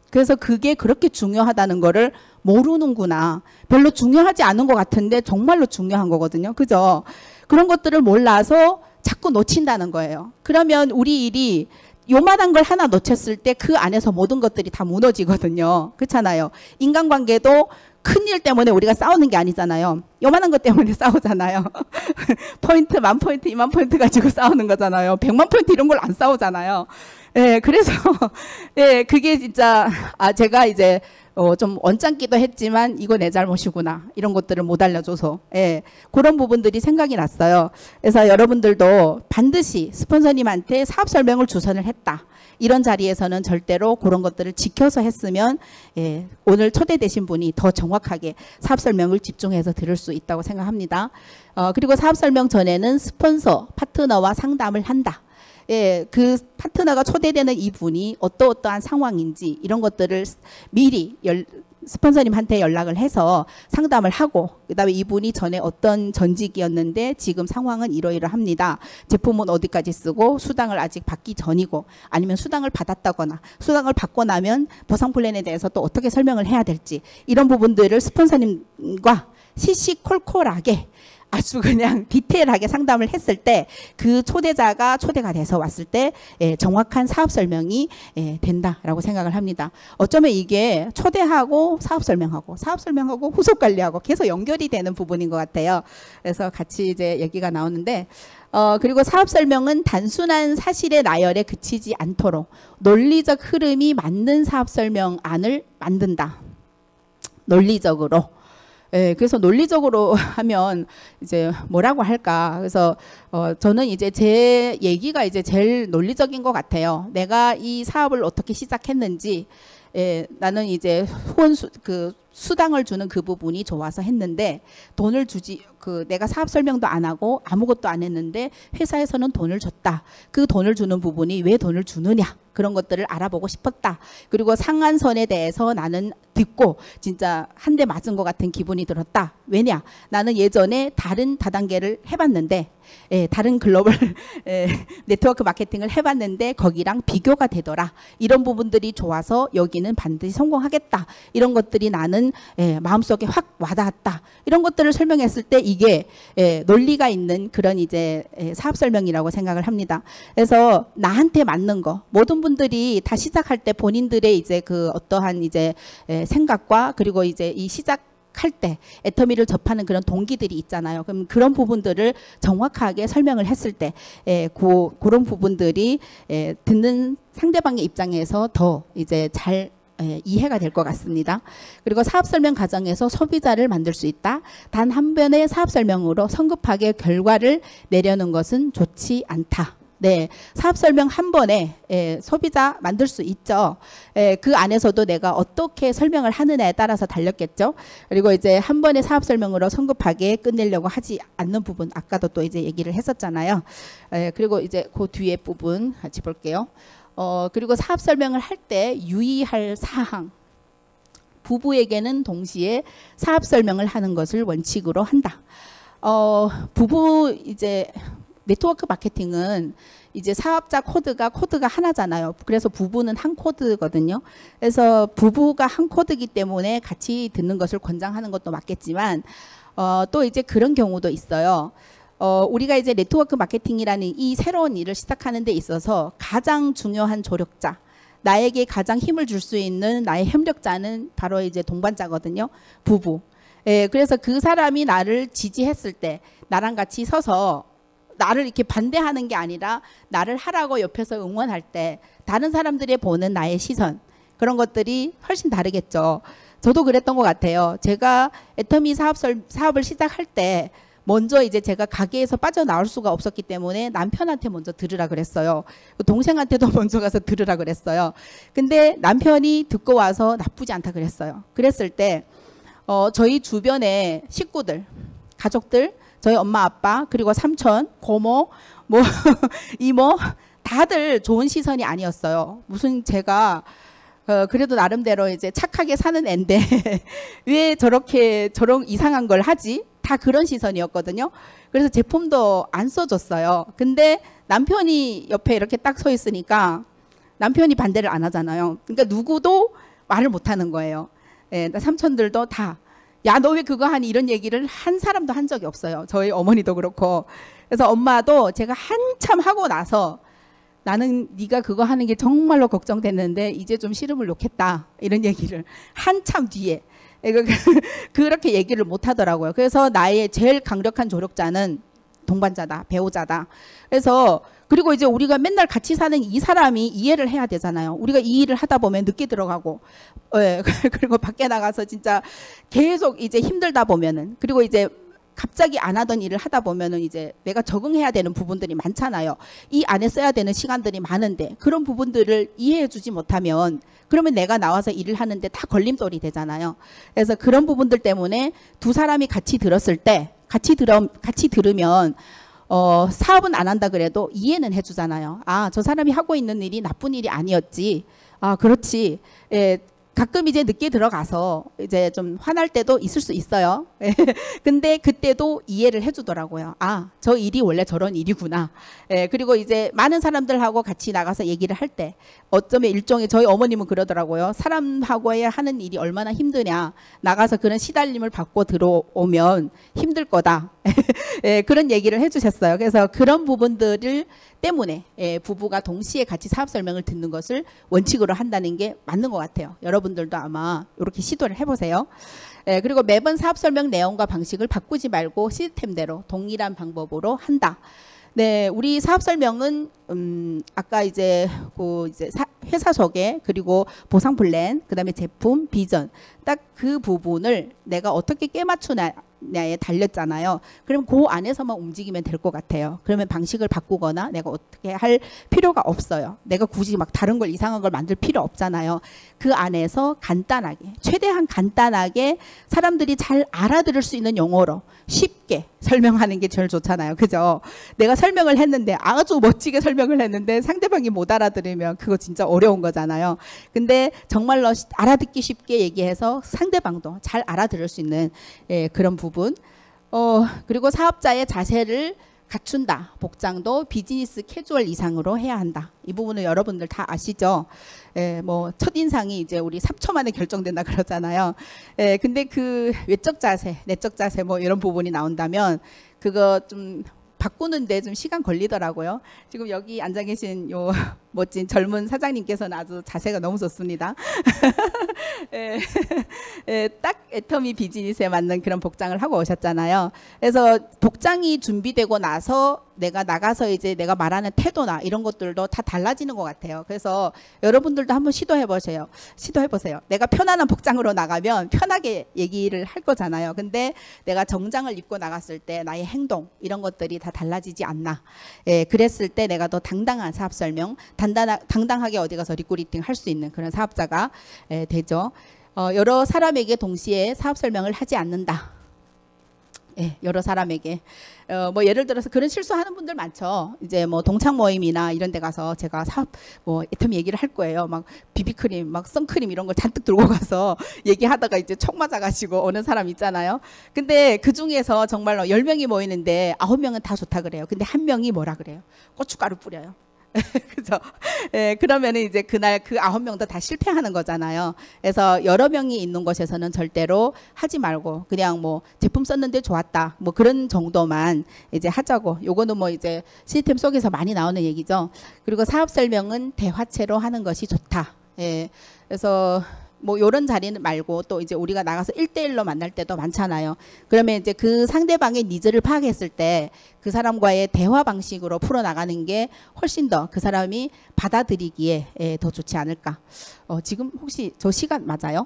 그래서 그게 그렇게 중요하다는 거를 모르는구나. 별로 중요하지 않은 것 같은데 정말로 중요한 거거든요. 그죠? 그런 것들을 몰라서 자꾸 놓친다는 거예요. 그러면 우리 일이 요만한 걸 하나 놓쳤을 때 그 안에서 모든 것들이 다 무너지거든요. 그렇잖아요. 인간관계도 큰일 때문에 우리가 싸우는 게 아니잖아요. 요만한 것 때문에 싸우잖아요. 포인트, 만 포인트, 이만 포인트 가지고 싸우는 거잖아요. 백만 포인트 이런 걸 안 싸우잖아요. 예, 그래서, 예, 그게 진짜, 아, 제가 이제, 어, 좀 언짢기도 했지만, 이거 내 잘못이구나. 이런 것들을 못 알려줘서, 예, 그런 부분들이 생각이 났어요. 그래서 여러분들도 반드시 스폰서님한테 사업 설명을 주선을 했다. 이런 자리에서는 절대로 그런 것들을 지켜서 했으면, 예, 오늘 초대되신 분이 더 정확하게 사업 설명을 집중해서 들을 수 있다고 생각합니다. 어, 그리고 사업 설명 전에는 스폰서, 파트너와 상담을 한다. 예, 그 파트너가 초대되는 이분이 어떠어떠한 상황인지 이런 것들을 미리 열, 스폰서님한테 연락을 해서 상담을 하고, 그 다음에 이분이 전에 어떤 전직이었는데 지금 상황은 이러이러합니다. 제품은 어디까지 쓰고 수당을 아직 받기 전이고, 아니면 수당을 받았다거나 수당을 받고 나면 보상 플랜에 대해서 또 어떻게 설명을 해야 될지, 이런 부분들을 스폰서님과 시시콜콜하게 아주 그냥 디테일하게 상담을 했을 때 그 초대자가 초대가 돼서 왔을 때 예, 정확한 사업 설명이 예, 된다라고 생각을 합니다. 어쩌면 이게 초대하고 사업 설명하고 사업 설명하고 후속 관리하고 계속 연결이 되는 부분인 것 같아요. 그래서 같이 이제 얘기가 나오는데, 어, 그리고 사업 설명은 단순한 사실의 나열에 그치지 않도록 논리적 흐름이 맞는 사업 설명안을 만든다. 논리적으로. 예, 그래서 논리적으로 하면 이제 뭐라고 할까? 그래서 어, 저는 이제 제 얘기가 이제 제일 논리적인 것 같아요. 내가 이 사업을 어떻게 시작했는지, 예, 나는 이제 후원 수, 그 수당을 주는 그 부분이 좋아서 했는데, 돈을 주지, 그 내가 사업 설명도 안 하고 아무것도 안 했는데 회사에서는 돈을 줬다. 그 돈을 주는 부분이 왜 돈을 주느냐? 그런 것들을 알아보고 싶었다. 그리고 상한선에 대해서 나는 듣고 진짜 한 대 맞은 것 같은 기분이 들었다. 왜냐? 나는 예전에 다른 다단계를 해봤는데, 예, 다른 글로벌 예, 네트워크 마케팅을 해봤는데 거기랑 비교가 되더라. 이런 부분들이 좋아서 여기는 반드시 성공하겠다. 이런 것들이 나는 예, 마음속에 확 와닿았다. 이런 것들을 설명했을 때 이게 예, 논리가 있는 그런 이제 예, 사업 설명이라고 생각을 합니다. 그래서 나한테 맞는 거, 모든 분들이 다 시작할 때 본인들의 이제 그 어떠한 이제 예, 생각과 그리고 이제 이 시작 할 때 애터미를 접하는 그런 동기들이 있잖아요. 그럼 그런 부분들을 정확하게 설명을 했을 때 예, 고, 그런 부분들이 예, 듣는 상대방의 입장에서 더 이제 잘 예, 이해가 될 것 같습니다. 그리고 사업 설명 과정에서 소비자를 만들 수 있다. 단 한 번의 사업 설명으로 성급하게 결과를 내려는 것은 좋지 않다. 네, 사업 설명 한 번에 예, 소비자 만들 수 있죠. 예, 그 안에서도 내가 어떻게 설명을 하느냐에 따라서 달렸겠죠. 그리고 이제 한 번의 사업 설명으로 성급하게 끝내려고 하지 않는 부분, 아까도 또 이제 얘기를 했었잖아요. 예, 그리고 이제 그 뒤에 부분 같이 볼게요. 어, 그리고 사업 설명을 할 때 유의할 사항. 부부에게는 동시에 사업 설명을 하는 것을 원칙으로 한다. 어, 부부 이제 네트워크 마케팅은 이제 사업자 코드가 코드가 하나잖아요. 그래서 부부는 한 코드거든요. 그래서 부부가 한 코드이기 때문에 같이 듣는 것을 권장하는 것도 맞겠지만 어, 또 이제 그런 경우도 있어요. 어, 우리가 이제 네트워크 마케팅이라는 이 새로운 일을 시작하는 데 있어서 가장 중요한 조력자, 나에게 가장 힘을 줄 수 있는 나의 협력자는 바로 이제 동반자거든요. 부부. 예, 그래서 그 사람이 나를 지지했을 때 나랑 같이 서서 나를 이렇게 반대하는 게 아니라 나를 하라고 옆에서 응원할 때 다른 사람들이 보는 나의 시선, 그런 것들이 훨씬 다르겠죠. 저도 그랬던 것 같아요. 제가 애터미 사업, 사업을 시작할 때 먼저 이제 제가 가게에서 빠져나올 수가 없었기 때문에 남편한테 먼저 들으라 그랬어요. 동생한테도 먼저 가서 들으라 그랬어요. 근데 남편이 듣고 와서 나쁘지 않다 그랬어요. 그랬을 때 어, 저희 주변의 식구들, 가족들, 저희 엄마 아빠 그리고 삼촌, 고모, 뭐 이모 다들 좋은 시선이 아니었어요. 무슨 제가 어, 그래도 나름대로 이제 착하게 사는 앤데 왜 저렇게 저런 이상한 걸 하지? 다 그런 시선이었거든요. 그래서 제품도 안 써줬어요. 근데 남편이 옆에 이렇게 딱 서 있으니까 남편이 반대를 안 하잖아요. 그러니까 누구도 말을 못하는 거예요. 예, 삼촌들도 다 야, 너 왜 그거 하니? 이런 얘기를 한 사람도 한 적이 없어요. 저희 어머니도 그렇고. 그래서 엄마도 제가 한참 하고 나서 나는 네가 그거 하는 게 정말로 걱정됐는데 이제 좀 시름을 놓겠다. 이런 얘기를 한참 뒤에 그렇게 얘기를 못 하더라고요. 그래서 나의 제일 강력한 조력자는 동반자다, 배우자다. 그래서 그리고 이제 우리가 맨날 같이 사는 이 사람이 이해를 해야 되잖아요. 우리가 이 일을 하다 보면 늦게 들어가고, 예, 그리고 밖에 나가서 진짜 계속 이제 힘들다 보면은, 그리고 이제 갑자기 안 하던 일을 하다 보면은 이제 내가 적응해야 되는 부분들이 많잖아요. 이 안에 써야 되는 시간들이 많은데 그런 부분들을 이해해 주지 못하면 그러면 내가 나와서 일을 하는데 다 걸림돌이 되잖아요. 그래서 그런 부분들 때문에 두 사람이 같이 들었을 때 같이 들어 같이 들으면 어, 사업은 안 한다 그래도 이해는 해주잖아요. 아, 저 사람이 하고 있는 일이 나쁜 일이 아니었지. 아, 그렇지. 예, 가끔 이제 늦게 들어가서 이제 좀 화날 때도 있을 수 있어요. 근데 그때도 이해를 해주더라고요. 아, 저 일이 원래 저런 일이구나. 예, 그리고 이제 많은 사람들하고 같이 나가서 얘기를 할 때 어쩌면 일종의 저희 어머님은 그러더라고요. 사람하고 하는 일이 얼마나 힘드냐. 나가서 그런 시달림을 받고 들어오면 힘들 거다. 예, 그런 얘기를 해주셨어요. 그래서 그런 부분들을 때문에 예, 부부가 동시에 같이 사업 설명을 듣는 것을 원칙으로 한다는 게 맞는 것 같아요. 여러분들도 아마 이렇게 시도를 해보세요. 예, 그리고 매번 사업 설명 내용과 방식을 바꾸지 말고 시스템대로 동일한 방법으로 한다. 네, 우리 사업 설명은 음, 아까 이제 그 이제 사, 회사 소개 그리고 보상 플랜, 그다음에 제품, 비전 딱 그 부분을 내가 어떻게 깨맞추냐. 에 달렸잖아요. 그럼 그 안에서만 움직이면 될 것 같아요. 그러면 방식을 바꾸거나 내가 어떻게 할 필요가 없어요. 내가 굳이 막 다른 걸 이상한 걸 만들 필요 없잖아요. 그 안에서 간단하게 최대한 간단하게 사람들이 잘 알아들을 수 있는 용어로 쉽게 설명하는 게 제일 좋잖아요. 그죠? 내가 설명을 했는데 아주 멋지게 설명을 했는데 상대방이 못 알아들으면 그거 진짜 어려운 거잖아요. 근데 정말로 알아듣기 쉽게 얘기해서 상대방도 잘 알아들을 수 있는 예, 그런 부분 부분. 어, 그리고 사업자의 자세를 갖춘다. 복장도 비즈니스 캐주얼 이상으로 해야 한다. 이 부분은 여러분들 다 아시죠? 예, 뭐 첫인상이 이제 우리 삼 초 만에 결정된다 그러잖아요. 예, 근데 그 외적 자세, 내적 자세 뭐 이런 부분이 나온다면 그거 좀 바꾸는데 좀 시간 걸리더라고요. 지금 여기 앉아 계신 요 멋진 젊은 사장님께서는 아주 자세가 너무 좋습니다. 예, 예, 딱 애터미 비즈니스에 맞는 그런 복장을 하고 오셨잖아요. 그래서 복장이 준비되고 나서 내가 나가서 이제 내가 말하는 태도나 이런 것들도 다 달라지는 것 같아요. 그래서 여러분들도 한번 시도해 보세요. 시도해 보세요. 내가 편안한 복장으로 나가면 편하게 얘기를 할 거잖아요. 근데 내가 정장을 입고 나갔을 때 나의 행동 이런 것들이 다 달라지지 않나. 예, 그랬을 때 내가 더 당당한 사업 설명, 단단하, 당당하게 어디 가서 리크루팅 할 수 있는 그런 사업자가 예, 되죠. 어, 여러 사람에게 동시에 사업 설명을 하지 않는다. 예, 여러 사람에게 어, 뭐 예를 들어서 그런 실수하는 분들 많죠. 이제 뭐 동창 모임이나 이런 데 가서 제가 사업 뭐 애터미 얘기를 할 거예요. 막 비비크림, 막 선크림 이런 걸 잔뜩 들고 가서 얘기하다가 이제 촉 맞아가지고 오는 사람 있잖아요. 근데 그 중에서 정말로 열 명이 모이는데 아홉 명은 다 좋다 그래요. 근데 한 명이 뭐라 그래요? 고춧가루 뿌려요. 그죠? 예, 그러면 이제 그날 그 아홉 명도 다 실패하는 거잖아요. 그래서 여러 명이 있는 곳에서는 절대로 하지 말고 그냥 뭐 제품 썼는데 좋았다. 뭐 그런 정도만 이제 하자고. 요거는 뭐 이제 시스템 속에서 많이 나오는 얘기죠. 그리고 사업 설명은 대화체로 하는 것이 좋다. 예. 그래서 뭐 요런 자리는 말고 또 이제 우리가 나가서 일대일로 만날 때도 많잖아요. 그러면 이제 그 상대방의 니즈를 파악했을 때 그 사람과의 대화 방식으로 풀어나가는 게 훨씬 더 그 사람이 받아들이기에 예, 더 좋지 않을까. 어, 지금 혹시 저 시간 맞아요?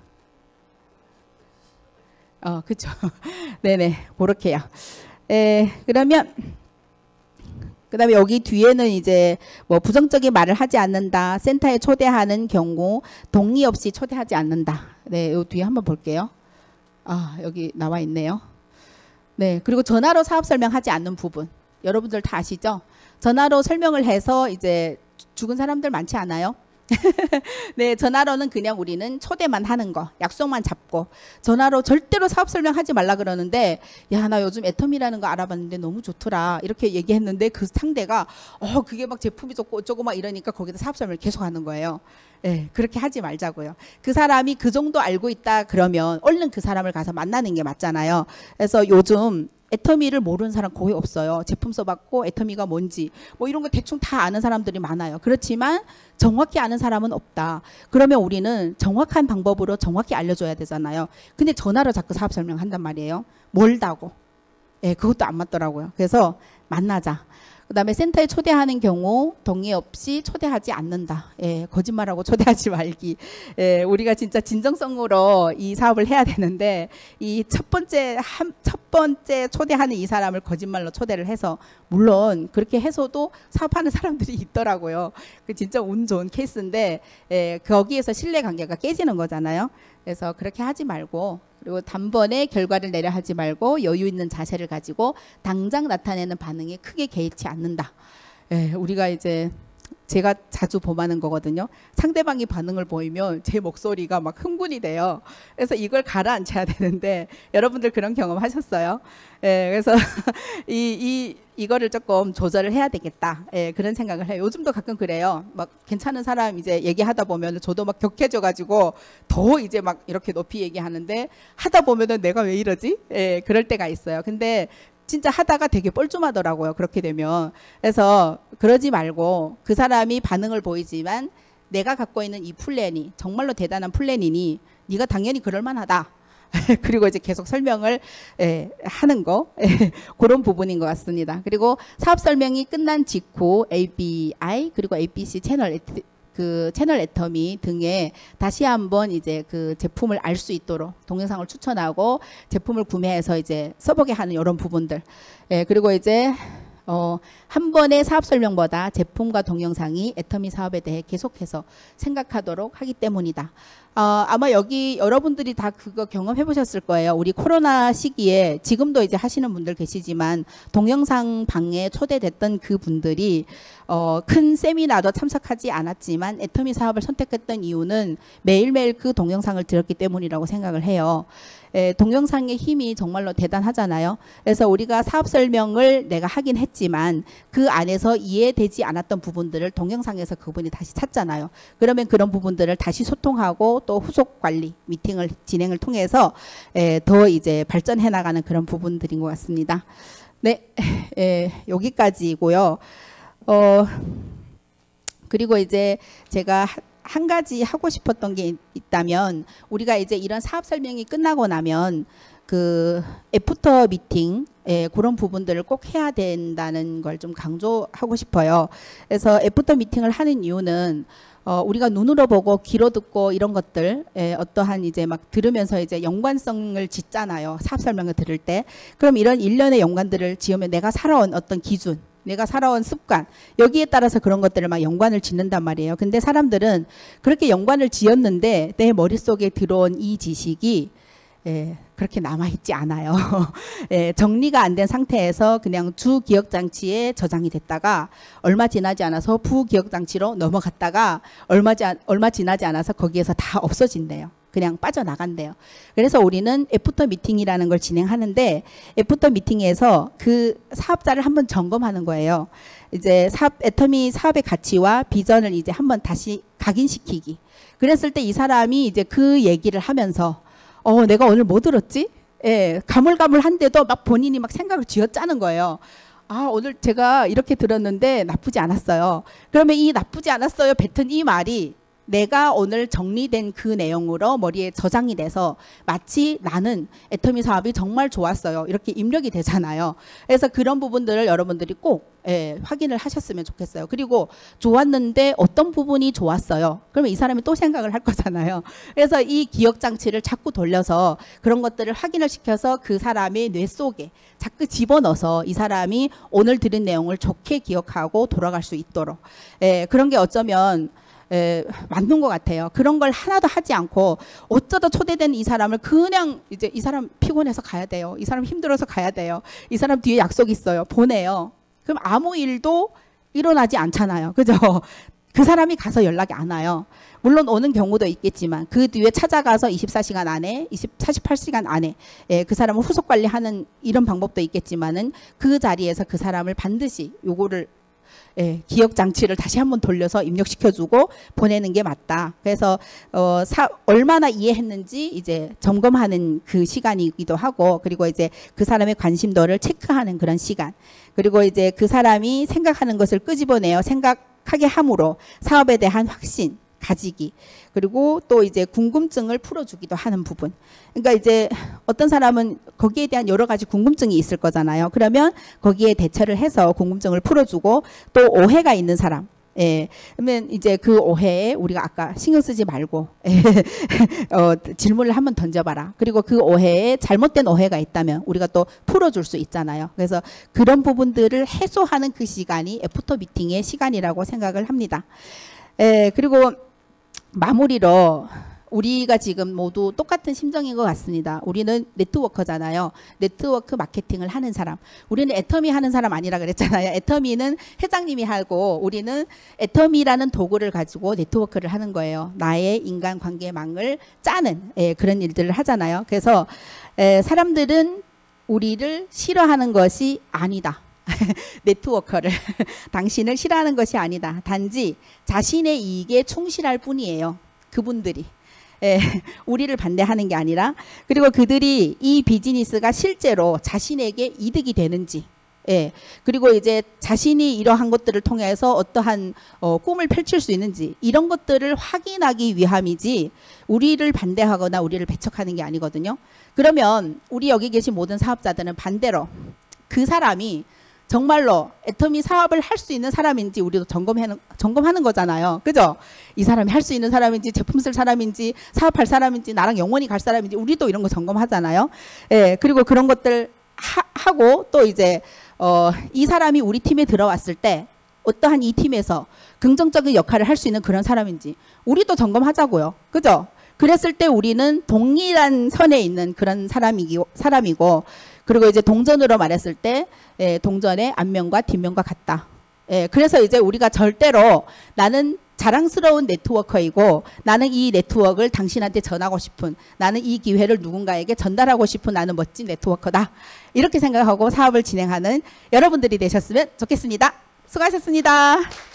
어, 그쵸. 네네, 그렇게요. 에, 그러면 그 다음에 여기 뒤에는 이제 뭐 부정적인 말을 하지 않는다. 센터에 초대하는 경우 동의 없이 초대하지 않는다. 네, 요 뒤에 한번 볼게요. 아, 여기 나와 있네요. 네, 그리고 전화로 사업 설명하지 않는 부분. 여러분들 다 아시죠? 전화로 설명을 해서 이제 죽은 사람들 많지 않아요? 네, 전화로는 그냥 우리는 초대만 하는 거, 약속만 잡고 전화로 절대로 사업 설명하지 말라 그러는데 야, 나 요즘 애터미라는 거 알아봤는데 너무 좋더라 이렇게 얘기했는데 그 상대가 어 그게 막 제품이 좋고 어쩌고 막 이러니까 거기다 사업 설명을 계속 하는 거예요. 네, 그렇게 하지 말자고요. 그 사람이 그 정도 알고 있다 그러면 얼른 그 사람을 가서 만나는 게 맞잖아요. 그래서 요즘 애터미를 모르는 사람 거의 없어요. 제품 써봤고 애터미가 뭔지 뭐 이런 거 대충 다 아는 사람들이 많아요. 그렇지만 정확히 아는 사람은 없다. 그러면 우리는 정확한 방법으로 정확히 알려줘야 되잖아요. 근데 전화로 자꾸 사업 설명한단 말이에요. 멀다고. 예, 그것도 안 맞더라고요. 그래서 만나자. 그 다음에 센터에 초대하는 경우 동의 없이 초대하지 않는다. 예, 거짓말하고 초대하지 말기. 예, 우리가 진짜 진정성으로 이 사업을 해야 되는데 이 첫 번째 한, 첫 번째 초대하는 이 사람을 거짓말로 초대를 해서 물론 그렇게 해서도 사업하는 사람들이 있더라고요. 그 진짜 운 좋은 케이스인데 예, 거기에서 신뢰관계가 깨지는 거잖아요. 그래서 그렇게 하지 말고 그리고 단번에 결과를 내려 하지 말고 여유 있는 자세를 가지고 당장 나타내는 반응에 크게 개의치 않는다. 예, 우리가 이제 제가 자주 범하는 거거든요. 상대방이 반응을 보이면 제 목소리가 막 흥분이 돼요. 그래서 이걸 가라앉혀야 되는데 여러분들 그런 경험 하셨어요? 예, 그래서 이, 이, 이거를 조금 조절을 해야 되겠다. 예, 그런 생각을 해요. 요즘도 가끔 그래요. 막 괜찮은 사람 이제 얘기하다 보면 저도 막 격해져가지고 더 이제 막 이렇게 높이 얘기하는데 하다 보면은 내가 왜 이러지? 예, 그럴 때가 있어요. 근데 진짜 하다가 되게 뻘쭘하더라고요. 그렇게 되면. 그래서 그러지 말고 그 사람이 반응을 보이지만 내가 갖고 있는 이 플랜이 정말로 대단한 플랜이니 네가 당연히 그럴 만하다. 그리고 이제 계속 설명을 예, 하는 거 예, 그런 부분인 것 같습니다. 그리고 사업 설명이 끝난 직후 에이비아이 그리고 에이비씨 채널 그 채널 애터미 등에 다시 한번 이제 그 제품을 알 수 있도록 동영상을 추천하고 제품을 구매해서 이제 써보게 하는 이런 부분들. 예, 그리고 이제 어, 한 번의 사업 설명보다 제품과 동영상이 애터미 사업에 대해 계속해서 생각하도록 하기 때문이다. 어, 아마 여기 여러분들이 다 그거 경험해 보셨을 거예요. 우리 코로나 시기에 지금도 이제 하시는 분들 계시지만 동영상 방에 초대됐던 그 분들이 어, 큰 세미나도 참석하지 않았지만 애터미 사업을 선택했던 이유는 매일매일 그 동영상을 들었기 때문이라고 생각을 해요. 에, 동영상의 힘이 정말로 대단하잖아요. 그래서 우리가 사업 설명을 내가 하긴 했지만 그 안에서 이해되지 않았던 부분들을 동영상에서 그분이 다시 찾잖아요. 그러면 그런 부분들을 다시 소통하고 또 후속 관리 미팅을 진행을 통해서 에, 더 이제 발전해 나가는 그런 부분들인 것 같습니다. 네, 에, 여기까지고요. 어, 그리고 이제 제가 한 가지 하고 싶었던 게 있다면 우리가 이제 이런 사업 설명이 끝나고 나면 그 애프터 미팅 예, 그런 부분들을 꼭 해야 된다는 걸 좀 강조하고 싶어요. 그래서 애프터 미팅을 하는 이유는 어, 우리가 눈으로 보고 귀로 듣고 이런 것들 예, 어떠한 이제 막 들으면서 이제 연관성을 짓잖아요. 사업 설명을 들을 때. 그럼 이런 일련의 연관들을 지으면 내가 살아온 어떤 기준 내가 살아온 습관 여기에 따라서 그런 것들을 막 연관을 짓는단 말이에요. 근데 사람들은 그렇게 연관을 지었는데 내 머릿속에 들어온 이 지식이 예, 그렇게 남아있지 않아요. 예, 정리가 안 된 상태에서 그냥 주 기억장치에 저장이 됐다가 얼마 지나지 않아서 부기억장치로 넘어갔다가 얼마, 지, 얼마 지나지 않아서 거기에서 다 없어진대요. 그냥 빠져나간대요. 그래서 우리는 애프터 미팅이라는 걸 진행하는데 애프터 미팅에서 그 사업자를 한번 점검하는 거예요. 이제 사업, 애터미 사업의 가치와 비전을 이제 한번 다시 각인시키기. 그랬을 때 이 사람이 이제 그 얘기를 하면서 어, 내가 오늘 뭐 들었지? 예, 가물가물한데도 막 본인이 막 생각을 쥐어짜는 거예요. 아, 오늘 제가 이렇게 들었는데 나쁘지 않았어요. 그러면 이 나쁘지 않았어요 뱉은 이 말이 내가 오늘 정리된 그 내용으로 머리에 저장이 돼서 마치 나는 애터미 사업이 정말 좋았어요 이렇게 입력이 되잖아요. 그래서 그런 부분들을 여러분들이 꼭 예, 확인을 하셨으면 좋겠어요. 그리고 좋았는데 어떤 부분이 좋았어요. 그러면 이 사람이 또 생각을 할 거잖아요. 그래서 이 기억장치를 자꾸 돌려서 그런 것들을 확인을 시켜서 그 사람의 뇌 속에 자꾸 집어넣어서 이 사람이 오늘 들은 내용을 좋게 기억하고 돌아갈 수 있도록 예, 그런 게 어쩌면 에, 맞는 것 같아요. 그런 걸 하나도 하지 않고 어쩌다 초대된 이 사람을 그냥 이제 이 사람 피곤해서 가야 돼요. 이 사람 힘들어서 가야 돼요. 이 사람 뒤에 약속 있어요. 보내요. 그럼 아무 일도 일어나지 않잖아요. 그죠? 그 사람이 가서 연락이 안 와요. 물론 오는 경우도 있겠지만 그 뒤에 찾아가서 이십사 시간 안에, 사십팔 시간 안에 예, 그 사람을 후속 관리하는 이런 방법도 있겠지만은 그 자리에서 그 사람을 반드시 요거를 예, 기억 장치를 다시 한번 돌려서 입력시켜주고 보내는 게 맞다. 그래서 어, 사, 얼마나 이해했는지 이제 점검하는 그 시간이기도 하고, 그리고 이제 그 사람의 관심도를 체크하는 그런 시간, 그리고 이제 그 사람이 생각하는 것을 끄집어내어 생각하게 함으로 사업에 대한 확신 가지기, 그리고 또 이제 궁금증을 풀어주기도 하는 부분. 그러니까 이제 어떤 사람은 거기에 대한 여러 가지 궁금증이 있을 거잖아요. 그러면 거기에 대처를 해서 궁금증을 풀어주고, 또 오해가 있는 사람, 예, 그러면 이제 그 오해에 우리가 아까 신경 쓰지 말고 예, 어, 질문을 한번 던져봐라. 그리고 그 오해에 잘못된 오해가 있다면 우리가 또 풀어줄 수 있잖아요. 그래서 그런 부분들을 해소하는 그 시간이 애프터 미팅의 시간이라고 생각을 합니다. 예, 그리고 마무리로 우리가 지금 모두 똑같은 심정인 것 같습니다. 우리는 네트워커잖아요. 네트워크 마케팅을 하는 사람. 우리는 애터미 하는 사람 아니라 그랬잖아요. 애터미는 회장님이 하고 우리는 애터미라는 도구를 가지고 네트워크를 하는 거예요. 나의 인간관계망을 짜는 예, 그런 일들을 하잖아요. 그래서 예, 사람들은 우리를 싫어하는 것이 아니다. 네트워커를 당신을 싫어하는 것이 아니다. 단지 자신의 이익에 충실할 뿐이에요. 그분들이 예, 우리를 반대하는 게 아니라, 그리고 그들이 이 비즈니스가 실제로 자신에게 이득이 되는지, 예, 그리고 이제 자신이 이러한 것들을 통해서 어떠한 어, 꿈을 펼칠 수 있는지, 이런 것들을 확인하기 위함이지 우리를 반대하거나 우리를 배척하는 게 아니거든요. 그러면 우리 여기 계신 모든 사업자들은 반대로 그 사람이 정말로 애터미 사업을 할 수 있는 사람인지 우리도 점검하는, 점검하는 거잖아요. 그죠? 이 사람이 할 수 있는 사람인지, 제품 쓸 사람인지, 사업할 사람인지, 나랑 영원히 갈 사람인지, 우리도 이런 거 점검하잖아요. 예, 그리고 그런 것들 하, 하고 또 이제 어, 이 사람이 우리 팀에 들어왔을 때 어떠한 이 팀에서 긍정적인 역할을 할 수 있는 그런 사람인지 우리도 점검하자고요. 그죠? 그랬을 때 우리는 동일한 선에 있는 그런 사람이고, 사람이고, 그리고 이제 동전으로 말했을 때 예, 동전의 앞면과 뒷면과 같다. 예, 그래서 이제 우리가 절대로 나는 자랑스러운 네트워커이고 나는 이 네트워크를 당신한테 전하고 싶은, 나는 이 기회를 누군가에게 전달하고 싶은 나는 멋진 네트워커다. 이렇게 생각하고 사업을 진행하는 여러분들이 되셨으면 좋겠습니다. 수고하셨습니다.